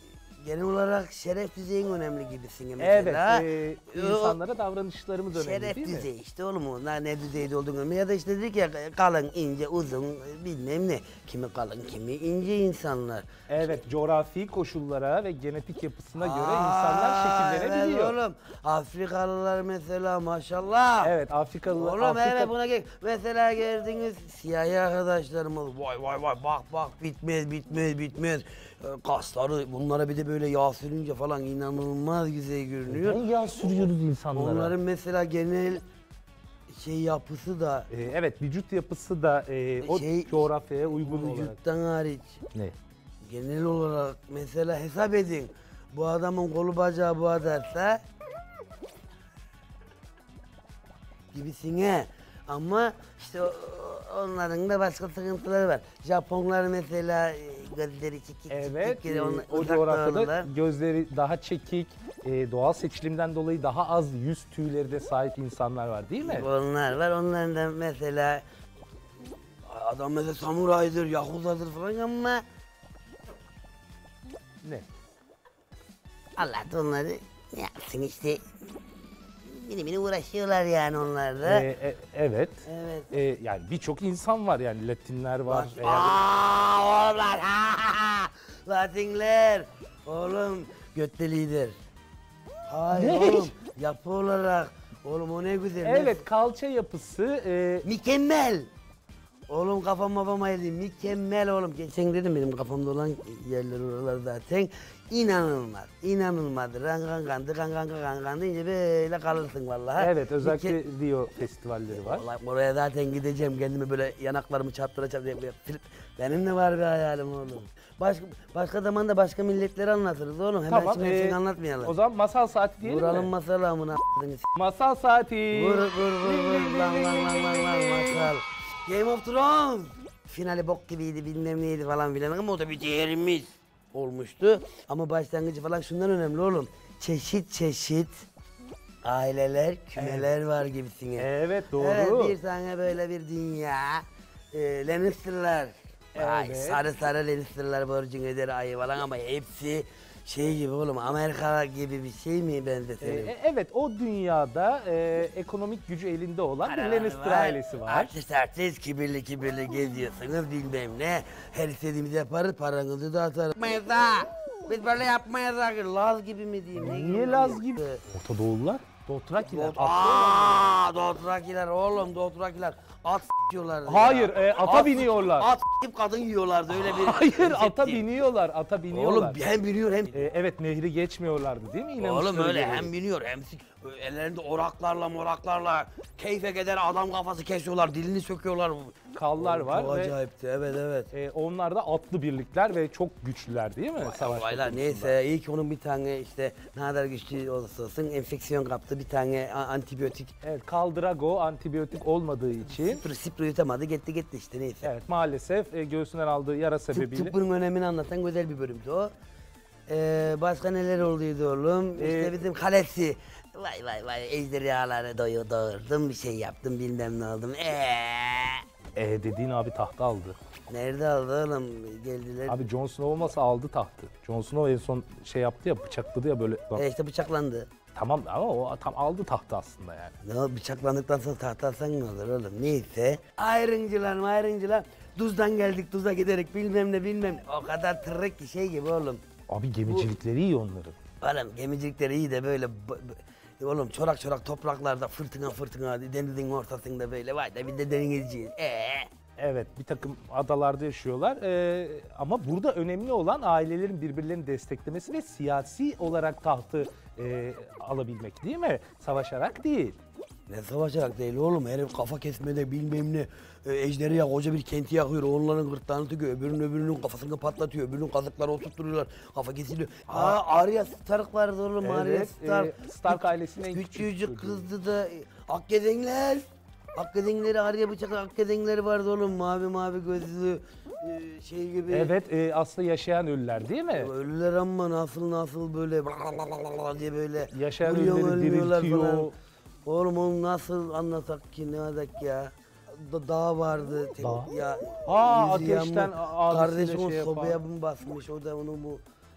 genel olarak şeref düzeyin önemli gibisin ya Evet, mesela. e, O- insanlara davranışlarımız önemli Şeref değil mi? düzeyi işte oğlum onlar ne düzeyde olduğunu bilmiyorum. Ya da işte dedik ya kalın, ince, uzun bilmem ne. Kimi kalın, kimi ince insanlar. Evet, coğrafi koşullara ve genetik yapısına göre Aa, insanlar şekillenebiliyor. Evet oğlum. Afrikalılar mesela maşallah. Evet, Afrikalılar, Oğlum Afrika... evet buna gel. Mesela gördünüz siyahi arkadaşlarımız vay vay vay bak bak bitmez bitmez bitmez. Ee, Kasları bunlara bir de böyle yağ sürünce falan inanılmaz güzel görünüyor. Neden yağ sürüyoruz insanlara? Onların mesela genel şey yapısı da Ee, evet, vücut yapısı da e, o Şey, coğrafyaya uygun olarak. vücuttan hariç Ne? genel olarak mesela hesap edin. Bu adamın kolu bacağı bu kadarsa gibisine. Ama işte o- onların da başka sıkıntıları var. Japonlar mesela e, gözleri çekik Evet, çekik. e, onlar o uzak coğrafyada doğulular. gözleri daha çekik, e, doğal seçilimden dolayı daha az yüz tüyleri de sahip insanlar var değil mi? Onlar var. Onların da mesela adam mesela samuraydır, yakuzadır falan ama Ne? Allah da onları ne yapsın işte bini bini uğraşıyorlar yani onlar da. E, e, evet. Evet. E, yani birçok insan var yani Latinler var. Bak, veya- Aa, oğlum lan. Latinler. Oğlum götte lider. Hayır Ne? oğlum yapı olarak. Oğlum o ne güzel. Evet, kalça yapısı e, Mükemmel. Oğlum kafam babama yedi. Mükemmel oğlum. Geçen dedim benim kafamda olan yerler oralar zaten. İnanılmaz. İnanılmaz. Rangan kandı, kangan kangan kandı deyince böyle kalırsın vallahi. evet özellikle Müke- Rio festivalleri var. Vallahi oraya zaten gideceğim. Kendimi böyle yanaklarımı çattıra çattıra böyle flip. Benim de var bir hayalim oğlum. Başka başka zaman da başka milletleri anlatırız oğlum. Hemen Tamam, şimdi e, hepsini anlatmayalım. O zaman masal saati diyelim Vuralım mi? masala amına a**ını s**. Masal saati. Vur vur vur vur lan lan lan lan lan masal. Game of Thrones. Finali bok gibiydi bilmem neydi falan filan ama o da bir değerimiz olmuştu. Ama başlangıcı falan şundan önemli oğlum. Çeşit çeşit aileler, kümeler var gibisine. Evet, doğru. Evet bir tane böyle bir dünya. E, Lannister'lar. Ay, Evet. sarı sarı Lannister'lar borcun öder ayı falan ama hepsi şey gibi oğlum Amerika gibi bir şey mi E, benzetelim? e, evet, o dünyada e, ekonomik gücü elinde olan bir Paralar Lannister ailesi var. Artist artist kibirli kibirli geziyorsunuz bilmem ne. Her istediğimizi yaparız paranızı da atarız. Yapmayız ha. Biz böyle yapmayız ha. Laz gibi mi diyeyim? Ne Niye Laz gibi? Orta Doğulular, Dothrakiler. Dot Aaa Dothrakiler oğlum Dothrakiler. At s**yorlardı ya. Hayır, e, ata biniyorlar. At s**yip kadın yiyorlardı öyle bir. Hayır, ata konsepti. biniyorlar, ata biniyorlar. Oğlum hem biniyor hem... E, evet, nehri geçmiyorlardı değil mi? İnanışları Oğlum öyle gereği. hem biniyor hem s- ellerinde oraklarla moraklarla keyfe gider adam kafası kesiyorlar dilini söküyorlar. Kallar var Çok ve acayipti evet evet. e, onlar da atlı birlikler ve çok güçlüler değil mi? Savaş Vaylar konusunda. neyse iyi ki onun bir tane işte ne kadar güçlü olursa olsun enfeksiyon kaptı bir tane a- antibiyotik Evet, Kaldrago antibiyotik olmadığı için Sprey sprey yutamadı gitti gitti işte neyse. evet maalesef e, göğsünden aldığı yara Tıp, sebebiyle tıbbın önemini anlatan güzel bir bölümdü o. Ee, başka neler olduydu oğlum? İşte Ee, bizim kalesi. Vay vay vay ejderhaları doyu doğurdum bir şey yaptım bilmem ne oldum. Eee. e, dediğin abi tahtı aldı. Nerede aldı oğlum? Geldiler. Abi Jon Snow olmasa aldı tahtı. Jon Snow en son şey yaptı ya, bıçakladı ya böyle. Bak, E işte bıçaklandı. tamam ama o tam aldı tahtı aslında yani. Ne o bıçaklandıktan sonra tahta alsan ne olur oğlum? Neyse. Ayrıncılar ayrıncılar. Tuzdan geldik tuza giderek bilmem ne bilmem ne. O kadar tırrık ki şey gibi oğlum. Abi gemicilikleri iyi onların. Oğlum gemicilikleri iyi de böyle... b- b- Oğlum çorak çorak topraklarda fırtına fırtına denizin ortasında böyle vay da bir de denizciyiz. Eee. Evet, bir takım adalarda yaşıyorlar. Ee, ama burada önemli olan ailelerin birbirlerini desteklemesi ve siyasi olarak tahtı e, alabilmek değil mi? Savaşarak değil. Ne savaşarak değil oğlum herif kafa kesmede bilmem ne e, ejderi ya koca bir kenti yakıyor onların gırtlağını tıkıyor öbürünün öbürünün kafasını patlatıyor öbürünün kazıkları oturtturuyorlar kafa kesiliyor. Aa Arya Stark vardı oğlum Arya Evet, Stark. e, Stark ailesinin en küçük Küçücük çocuğu. kızdı da e, Akgezenler. Akgezenleri Arya bıçak Akgezenleri vardı oğlum mavi mavi gözlü e, şey gibi. Evet, e, aslında yaşayan ölüler değil mi? Ölüler ama nasıl nasıl böyle diye böyle Yaşayan vuruyor, ölüleri ölmüyorlar diriltiyor. falan. Oğlum onu nasıl anlatak ki ne adak ya? Da, dağ vardı. Tek- Dağ? Ya, Aa, yüzü ateşten yanmış. a- abisiyle Kardeşim o şey yapan. sobaya mı basmış o da onu bu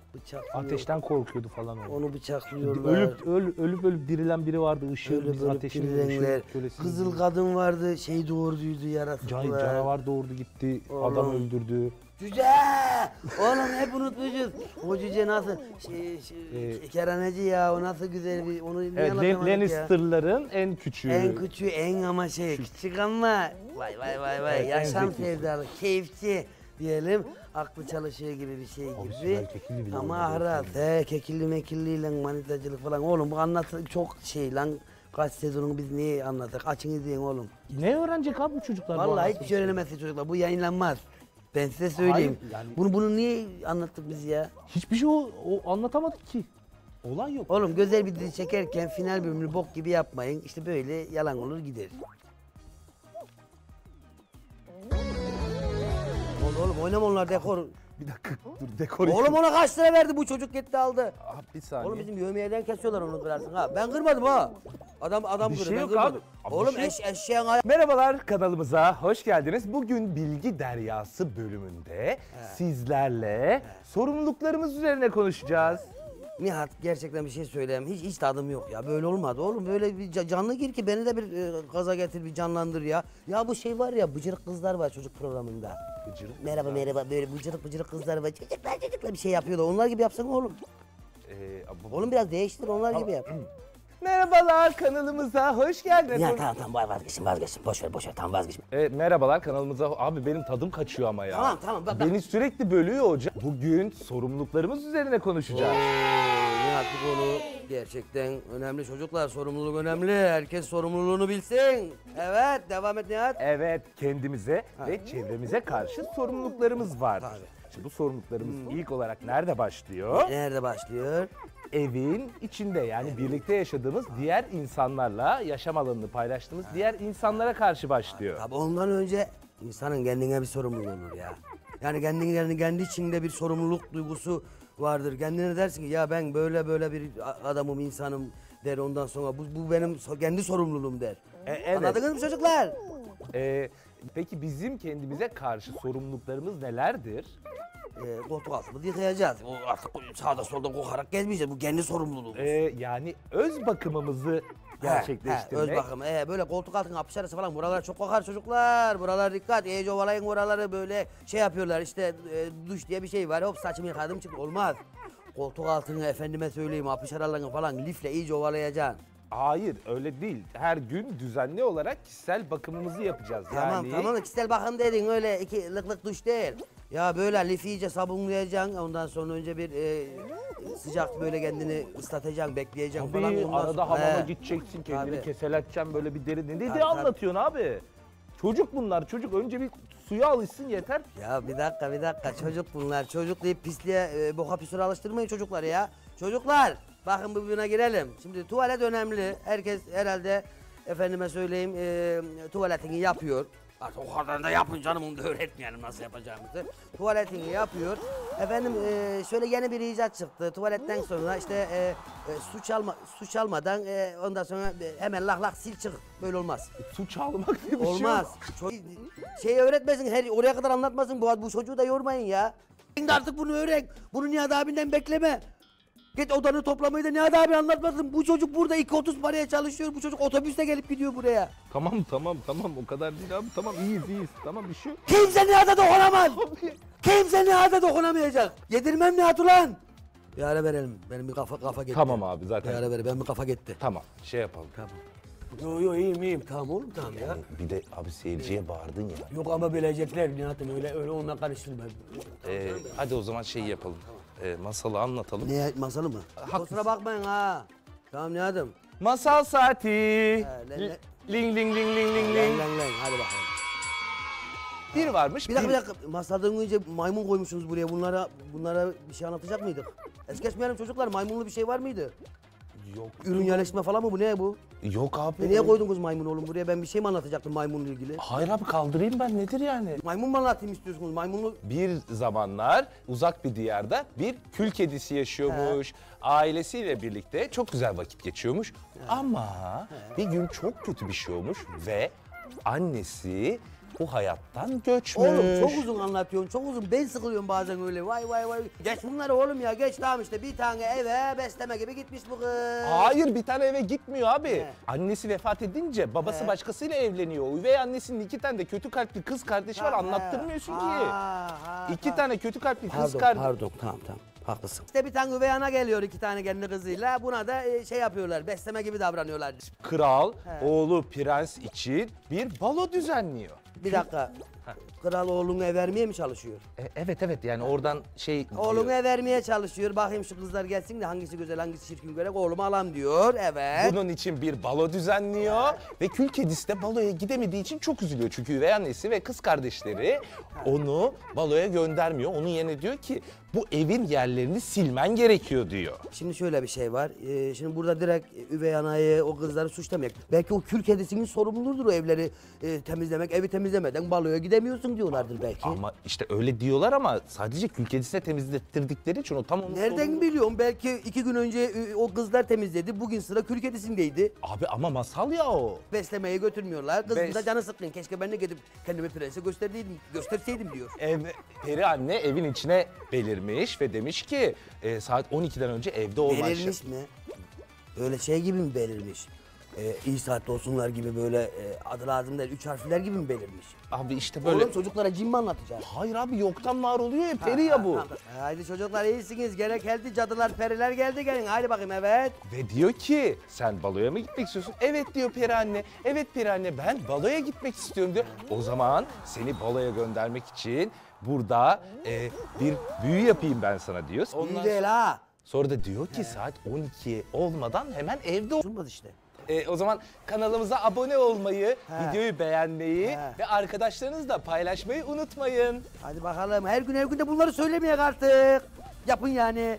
Bıçaklıyor. Ateşten korkuyordu falan o. Onu bıçaklıyorlar. Ölüp, ölüp ölüp ölüp dirilen biri vardı. Işığı Öyle biz böyle ateşin dirilenler. ışığı kölesi. Kızıl kadın vardı, şey doğurduydu Can, yaratıklar. canavar doğurdu gitti. Oğlum. Adam öldürdü. Cüce! Oğlum hep unutmuşuz. O cüce nasıl, şey, şey, Ee, keraneci ya, o nasıl güzel bir, onu niye Evet, anlatamadık Lan- ya? Lannister'ların en küçüğü. En küçüğü, en ama şey, küçük ama vay vay vay vay, Evet, en yaşam zekisi. sevdalı, keyifçi diyelim. Aklı çalışıyor gibi bir şey Abi gibi. Sibel Kekilli bile Ama oynadı o ahraz, he, kekilli mekilliyle manitacılık falan. Oğlum bu anlat çok şey lan. Kaç sezonunu biz niye anlattık? Açın izleyin oğlum. Ne öğrenecek abi bu çocuklar? bu Vallahi anasını hiçbir şey öğrenemezsiniz çocuklar. Bu yayınlanmaz. Ben size söyleyeyim. Hayır, yani- Bunu bunu niye anlattık biz ya? Hiçbir şey o, o anlatamadık ki. Olay yok. Oğlum güzel bir dizi çekerken final bölümünü bok gibi yapmayın. İşte böyle yalan olur gider. Oğlum, oğlum oynama onlar dekor. Bir dakika dur dekor. Oğlum ona kaç lira verdi bu çocuk gitti aldı. Abi bir saniye. Oğlum bizim yövmiyeden kesiyorlar onu kırarsın ha. Ben kırmadım ha. Adam adam Bir kırdı şey ben yok kırmadım. abi. Abi bir Oğlum şey yok. eş, eşeğin ayağı. Merhabalar kanalımıza hoş geldiniz. Bugün Bilgi Deryası bölümünde sizlerle sorumluluklarımız üzerine konuşacağız. Nihat gerçekten bir şey söyleyeyim. Hiç hiç tadım yok ya. Böyle olmadı oğlum. Böyle bir ca- canlı gir ki beni de bir e, gaza getir, bir canlandır ya. Ya bu şey var ya, bıcırık kızlar var çocuk programında. Bıcırık Merhaba merhaba, böyle bıcırık bıcırık kızlar var. Çocuklar çocuklar bir şey yapıyorlar. Onlar gibi yapsana oğlum. Ee, bu- Oğlum biraz değiştir, onlar gibi yap. Merhabalar kanalımıza hoş geldiniz. Nihat tamam tamam vazgeçin vazgeçin. Boş ver boş ver tamam vazgeçin. Ee, merhabalar kanalımıza. Abi benim tadım kaçıyor ama ya. Tamam, tamam, bak, bak. Beni sürekli bölüyor hocam. Bugün sorumluluklarımız üzerine konuşacağız. Nihat bu konu gerçekten önemli çocuklar. Sorumluluk önemli. Herkes sorumluluğunu bilsin. Evet devam et Nihat. Evet, kendimize ve çevremize karşı sorumluluklarımız var. Tabii. Şimdi bu sorumluluklarımız ilk olarak nerede başlıyor? Nerede başlıyor? Evin içinde, yani birlikte yaşadığımız diğer insanlarla, yaşam alanını paylaştığımız diğer insanlara karşı başlıyor. Tabii ondan önce insanın kendine bir sorumluluğu olur ya. Yani kendini yani kendi içinde bir sorumluluk duygusu vardır. Kendine dersin ki ya ben böyle böyle bir a- adamım, insanım der, ondan sonra bu, bu benim so- kendi sorumluluğum der. E, evet. Anladınız mı çocuklar? Ee, peki bizim kendimize karşı sorumluluklarımız nelerdir? Ee, koltuk altımızı yıkayacağız. O artık sağda solda kokarak gezmeyeceğiz. Bu kendi sorumluluğumuz. Ee, yani öz bakımımızı gerçekleştirmek. He, he, öz bakım. Ee, böyle koltuk altın apış arası falan buralar çok kokar çocuklar. Buralar dikkat. İyice ovalayın buraları, böyle şey yapıyorlar işte e, duş diye bir şey var. Hop saçımı yıkadım çıktı. Olmaz. Koltuk altını efendime söyleyeyim apış aralarını falan lifle iyice ovalayacaksın. Hayır, öyle değil. Her gün düzenli olarak kişisel bakımımızı yapacağız. Tamam yani... tamam da kişisel bakım dedin öyle iki lık lık duş değil. Ya böyle lifi iyice sabunlayacaksın. Ondan sonra önce bir e, sıcak böyle kendini ıslatacaksın, bekleyeceksin Tabii, falan. Ondan arada sonra- hamama He. gideceksin, kendini Tabii. keseleteceksin böyle bir derin. Ne Tabii, diye tabii. anlatıyorsun abi? Çocuk bunlar, çocuk. Önce bir suya alışsın yeter. Ya bir dakika bir dakika çocuk bunlar. Çocuk deyip pisliğe e, boka pisliğe alıştırmayın çocukları ya. Çocuklar bakın birbirine girelim. Şimdi tuvalet önemli. Herkes herhalde efendime söyleyeyim e, tuvaletini yapıyor. Artık o kadar da yapın canım, onu da öğretmeyelim nasıl yapacağımızı. Tuvaletini yapıyor. Efendim e, şöyle yeni bir icat çıktı. Tuvaletten sonra işte e, e, su çalma su çalmadan e, ondan sonra e, hemen lak lak sil çık. Böyle olmaz. Su çalmak diye bir şey Olmaz. yok. Ço- şey öğretmesin, her oraya kadar anlatmasın. Bu, bu çocuğu da yormayın ya. Şimdi artık bunu öğren. Bunu Nihat abinden bekleme. Git odanı toplamayı da Nihat abi anlatmasın. Bu çocuk burada iki otuz paraya çalışıyor. Bu çocuk otobüste gelip gidiyor buraya. Tamam tamam tamam, o kadar değil abi. Tamam, iyiyiz iyiyiz. Tamam, bir şey yok. Kimse Nihat'a dokunamaz. Kimse Nihat'a dokunamayacak. Yedirmem Nihat ulan. Bir ara verelim. Benim bir kafa kafa gitti. Tamam abi, Bir zaten. ara verelim. Benim bir kafa gitti. Tamam, şey yapalım. Tamam. Yo yo iyiyim iyiyim. Tamam oğlum tamam ya. Bir de abi seyirciye bağırdın ya. Yok ama bilecekler Nihat'ım, öyle öyle onunla karıştırma. Ee, hadi o zaman şey yapalım. Ee, masalı anlatalım. Ne masalı mı? Kusura bakmayın ha. Tamam Nihat'ım. Masal saati. le- le- Ling ling ling ling ling Lan ling. lan lan hadi bakalım. Bir varmış. Bir dakika bir dakika. Masadan önce maymun koymuşsunuz buraya. Bunlara bunlara bir şey anlatacak mıydık? Es geçmeyelim çocuklar. Maymunlu bir şey var mıydı? Yok. Ürün yerleştirme falan mı bu? Ne bu? Yok abi. E niye koydunuz maymun oğlum buraya? Ben bir şey mi anlatacaktım maymunla ilgili? Hayır abi, kaldırayım ben, nedir yani? Maymun mu anlatayım istiyorsunuz? Maymunlu... Bir zamanlar uzak bir diyarda bir kül kedisi yaşıyormuş. Ailesiyle birlikte çok güzel vakit geçiyormuş. Ama bir gün çok kötü bir şey olmuş ve annesi bu hayattan göçmüş. Oğlum çok uzun anlatıyorsun, çok uzun. Ben sıkılıyorum bazen öyle. Vay vay vay. Geç bunları oğlum ya, geç tamam işte. Bir tane eve besleme gibi gitmiş bu kız. Hayır, bir tane eve gitmiyor abi. He. Annesi vefat edince babası He. başkasıyla evleniyor. Üvey annesinin iki tane de kötü kalpli kız kardeşi var, Ha, anlattırmıyorsun ha, ki. ha, İki ha. tane kötü kalpli kız Pardon, kardeşi. pardon, tamam tamam. Haklısın. İşte bir tane üvey ana geliyor iki tane kendi kızıyla. Buna da e, şey yapıyorlar, besleme gibi davranıyorlar. Kral He. oğlu prens için bir balo düzenliyor. Bir dakika. Kral oğlunu ev vermeye mi çalışıyor? E, evet evet, yani oradan şey Oğlunu diyor. ev vermeye çalışıyor. Bakayım şu kızlar gelsin de hangisi güzel hangisi çirkin görerek oğlumu alam diyor. Evet. Bunun için bir balo düzenliyor ve kül kedisi de baloya gidemediği için çok üzülüyor. Çünkü üvey annesi ve kız kardeşleri onu baloya göndermiyor. Onun yerine diyor ki bu evin yerlerini silmen gerekiyor diyor. Şimdi şöyle bir şey var. Ee, şimdi burada direkt üvey anayı, o kızları suçlamak. Belki o kül kedisinin sorumludur o evleri e, temizlemek. Evi temizlemeden baloya gidemiyorsun diyorlardır belki. Ama işte öyle diyorlar ama sadece kül kedisine temizlettirdikleri için o tam onun Nereden sorumluluğu. biliyorum? Belki iki gün önce e, o kızlar temizledi. Bugün sıra kül kedisindeydi. Abi ama masal ya o. Beslemeye götürmüyorlar. Kızın Bes- da canı sıkkın. Keşke ben de gidip kendimi prense gösterdiydim, gösterseydim diyor. Ev, peri anne evin içine belirmiş ve demiş ki e, saat on ikiden önce evde olman şart. Belirmiş mi? Öyle şey gibi mi belirmiş? Ee, iyi saatte olsunlar gibi böyle e, adı lazım değil, üç harfler gibi mi belirmiş? Abi işte böyle. Oğlum çocuklara cin mi anlatacağız? Hayır abi, yoktan var oluyor ya, peri ya bu. Haydi çocuklar iyisiniz. Gene geldi cadılar, periler geldi gelin. Haydi bakayım evet. Ve diyor ki sen baloya mı gitmek istiyorsun? Evet diyor peri anne. Evet peri anne, ben baloya gitmek istiyorum diyor. O zaman seni baloya göndermek için burada e, bir büyü yapayım ben sana diyor. İyi Ondan değil ha. sonra da diyor ki saat on iki olmadan hemen evde ol. Olmaz işte. E, o zaman kanalımıza abone olmayı, He. videoyu beğenmeyi He. ve arkadaşlarınızla paylaşmayı unutmayın. Hadi bakalım her gün her gün de bunları söylemeyek artık. Yapın yani.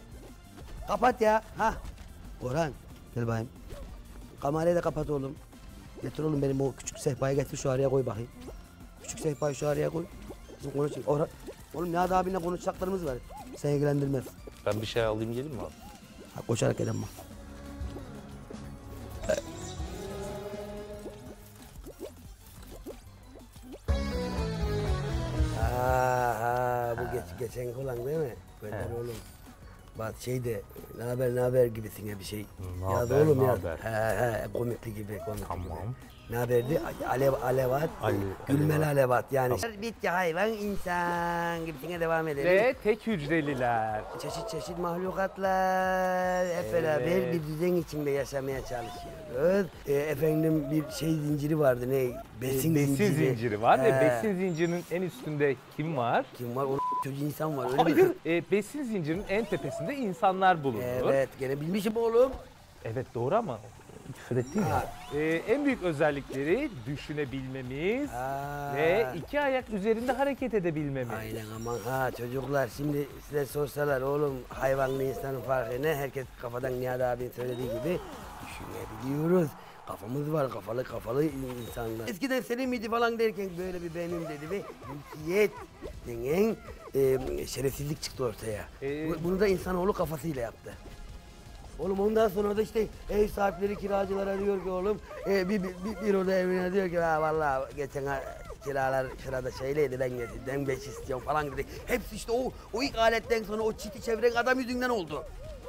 Kapat ya. Ha. Orhan gel bakayım. Kamerayı da kapat oğlum. Getir oğlum benim o küçük sehpayı getir şu araya koy bakayım. Küçük sehpayı şu araya koy. Bizim konuşacak. Orhan. Oğlum Nihat abinle konuşacaklarımız var. Seni ilgilendirmez. Ben bir şey alayım geleyim mi abi? Ha, koşarak edemem. Ha, bu geç, geçen olan değil mi? Gönder oğlum. Bak şeyde ne haber ne haber gibisin ya bir şey. Ne ya da haber, oğlum ne ya. haber? He he komikli gibi komikli Tamam. gibi. Ne haberdi? Alev, alevat, Ale- gülmeli alevat. alevat yani. Bitki hayvan insan gibisine devam edelim. Ve tek hücreliler. Çeşit çeşit mahlukatlar hep beraber Evet. bir düzen içinde yaşamaya çalışıyoruz. E, efendim bir şey zinciri vardı ne? Besin, Besin zinciri, var ve He. besin zincirinin en üstünde kim var? Kim var? O çocuğu insan var öyle Hayır, mi? e, besin zincirinin en tepesinde insanlar bulunur. Evet gene bilmişim oğlum. Evet, doğru ama küfür ettin ya. E, en büyük özellikleri düşünebilmemiz Ha. ve iki ayak üzerinde hareket edebilmemiz. Aynen aman ha çocuklar şimdi size sorsalar oğlum hayvanla insanın farkı ne? Herkes kafadan Nihat abinin söylediği gibi düşünebiliyoruz. Kafamız var kafalı kafalı insanlar. Eskiden senin miydi falan derken böyle bir benim dedi ve mülkiyet denen e, şerefsizlik çıktı ortaya. Ee, Bu- Bunu da insanoğlu kafasıyla yaptı. Oğlum ondan sonra da işte ev sahipleri kiracılara diyor ki oğlum e, bir, bir, bir, bir oda evine diyor ki ha vallahi geçen ay kiralar şurada şeyleydi ben getirdim beş istiyorum falan dedi. Hepsi işte o, o ilk aletten sonra o çiti çeviren adam yüzünden oldu.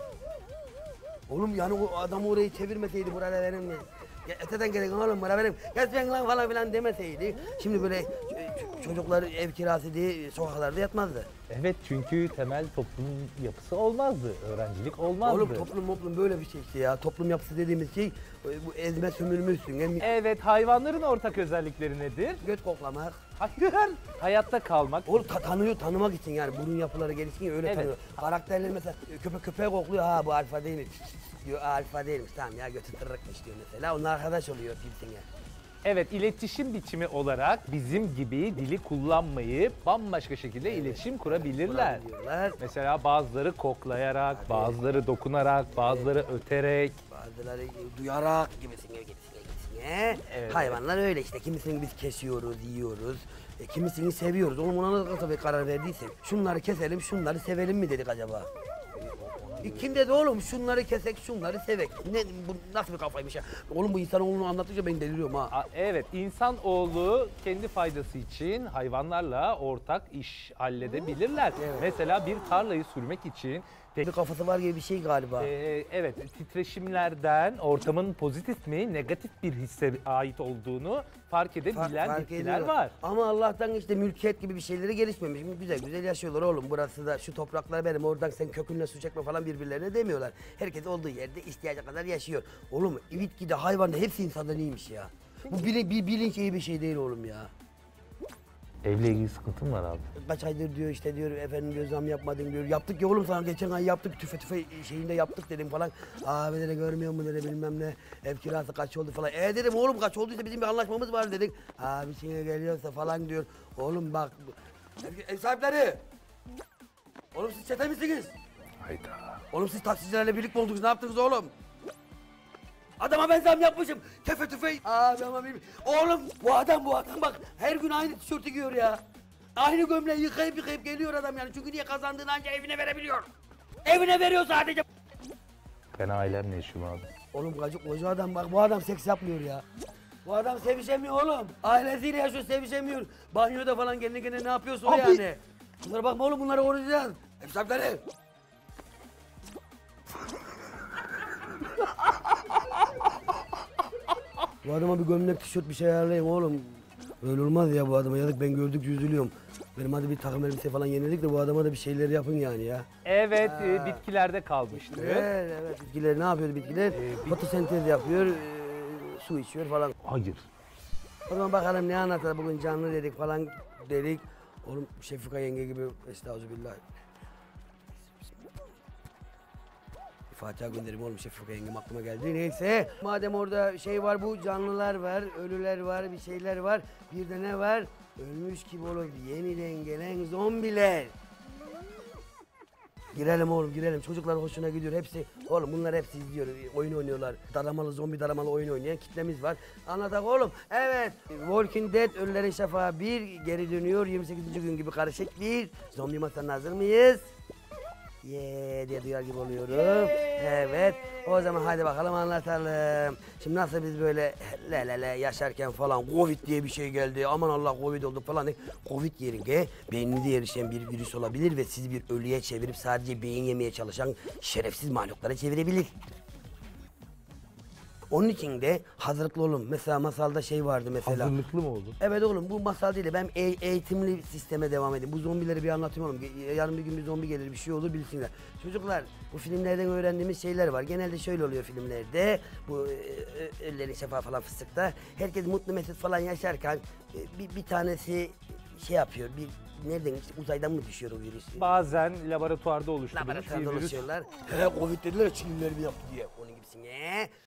Oğlum yani o adamı orayı çevirmeseydi burada benim mi? Ya öteden gelen oğlum bana benim geçmeyin lan falan filan demeseydi şimdi böyle ç- çocuklar ev kirası diye sokaklarda yatmazdı. Evet, çünkü temel toplum yapısı olmazdı, öğrencilik olmazdı. Oğlum toplum toplum böyle bir şey işte ya. Toplum yapısı dediğimiz şey bu ezme sömürmüşsün. Hem Evet, hayvanların ortak özellikleri nedir? göt koklamak. Hayır, hayatta kalmak. Oğlum ta- tanıyor tanımak için yani burun yapıları gelişkin ya öyle Evet. tanıyor. Karakterleri mesela köpek köpeğe kokluyor ha bu alfa değilmiş diyor alfa değilmiş tamam ya götü tırrıkmış diyor mesela onlar arkadaş oluyor bilsin ya. Evet, iletişim biçimi olarak bizim gibi dili kullanmayı bambaşka şekilde iletişim kurabilirler. Kurabiliyorlar. Mesela bazıları koklayarak, bazıları dokunarak, bazıları öterek. Bazıları duyarak gibisine gibisine gibisine. Evet. Hayvanlar öyle işte kimisini biz kesiyoruz yiyoruz. E, kimisini seviyoruz. Oğlum ona nasıl tabii karar verdiysen şunları keselim şunları sevelim mi dedik acaba? E, kim dedi oğlum şunları kesek şunları sevek. Ne, bu nasıl bir kafaymış ya? Oğlum bu insanoğlunu anlatınca ben deliriyorum ha. A- Evet, insanoğlu kendi faydası için hayvanlarla ortak iş halledebilirler. Evet. Mesela bir tarlayı sürmek için te- Bir kafası var gibi bir şey galiba. Ee, evet, titreşimlerden ortamın pozitif mi, negatif bir hisse ait olduğunu fark edebilen Fark bitkiler ediyor. var. Ama Allah'tan işte mülkiyet gibi bir şeyleri gelişmemiş. Güzel güzel yaşıyorlar oğlum. Burası da şu topraklar benim. Oradan sen kökünle su çekme falan birbirlerine demiyorlar. Herkes olduğu yerde ihtiyaca kadar yaşıyor. Oğlum bitkide hayvanda hepsi insandan iyiymiş ya. Bu bilin, bir bilinç iyi bir şey değil oğlum ya. Evle ilgili sıkıntın var abi. Kaç aydır diyor işte diyor efendim diyor zam yapmadın diyor. Yaptık ya oğlum sana geçen ay yaptık tüfe tüfe şeyinde yaptık dedim falan. Abi dedi görmüyor musun dedi bilmem ne. Ev kirası kaç oldu falan. E dedim oğlum kaç olduysa bizim bir anlaşmamız var dedik. Abi şeye geliyorsa falan diyor. Oğlum bak ev, ev sahipleri. Oğlum siz çete misiniz? Hayda. Oğlum siz taksicilerle birlikte mi oldunuz ne yaptınız oğlum? Adama ben zam yapmışım. Tefe tüfe. Abi ama bilmiyorum. Oğlum bu adam bu adam bak her gün aynı tişörtü giyiyor ya. Aynı gömleği yıkayıp yıkayıp geliyor adam yani. Çünkü niye kazandığını anca evine verebiliyor. Evine veriyor sadece. Ben ailemle yaşıyorum abi. Oğlum koca, koca adam bak bu adam seks yapmıyor ya. Bu adam sevişemiyor oğlum. Ailesiyle yaşıyor sevişemiyor. Banyoda falan kendi kendine ne yapıyorsa o Abi. yani. Bunlara bakma oğlum bunları koruyacağız. Ev sahipleri. Bu adama bir gömlek, tişört bir şey ayarlayın oğlum. Öyle olmaz ya bu adama yazık ben gördükçe üzülüyorum. Benim hadi bir takım elbise falan yeniledik de bu adama da bir şeyler yapın yani ya. Evet, e, bitkilerde kalmıştı. Evet evet bitkiler ne yapıyor bitkiler? Ee, Fotosentez yapıyor, e, su içiyor falan. Hayır. O zaman bakalım ne anlatar bugün canlı dedik falan dedik. Oğlum Şefika yenge gibi estağfurullah. Fatiha gönderim oğlum Şefika yengem aklıma geldi. Neyse madem orada şey var bu canlılar var, ölüler var, bir şeyler var. Bir de ne var? Ölmüş gibi olup yeniden gelen zombiler. Girelim oğlum girelim. Çocuklar hoşuna gidiyor. Hepsi oğlum bunlar hepsi izliyor. Oyun oynuyorlar. Daramalı zombi daramalı oyun oynayan kitlemiz var. Anlatak oğlum. Evet. Walking Dead Ölülerin Şafağı bir geri dönüyor. yirmi sekizinci gün gibi karışık bir. Zombi masanına hazır mıyız? Ye diye duyar gibi oluyorum. Evet. O zaman hadi bakalım anlatalım. Şimdi nasıl biz böyle le le le yaşarken falan Covid diye bir şey geldi. Aman Allah Covid olduk falan. dedik. Covid yerine beyninize yerleşen bir virüs olabilir ve sizi bir ölüye çevirip sadece beyin yemeye çalışan şerefsiz mahluklara çevirebilir. Onun için de hazırlıklı olun. Mesela masalda şey vardı mesela. Hazırlıklı mı oldu? Evet oğlum bu masal değil de ben e- eğitimli sisteme devam edeyim. Bu zombileri bir anlatayım oğlum. Ge- Yarın bir gün bir zombi gelir bir şey olur bilsinler. Çocuklar bu filmlerden öğrendiğimiz şeyler var. Genelde şöyle oluyor filmlerde. Bu e, e, Ölülerin Şafağı falan fıstıkta. Herkes mutlu mesut falan yaşarken e, bir, bir tanesi şey yapıyor. Bir nereden işte uzaydan mı düşüyor o virüs? Bazen laboratuvarda oluşturulmuş Laboratuvarda bir virüs. oluşuyorlar. He Covid dediler ya Çinliler bir yaptı diye. Onun gibisine.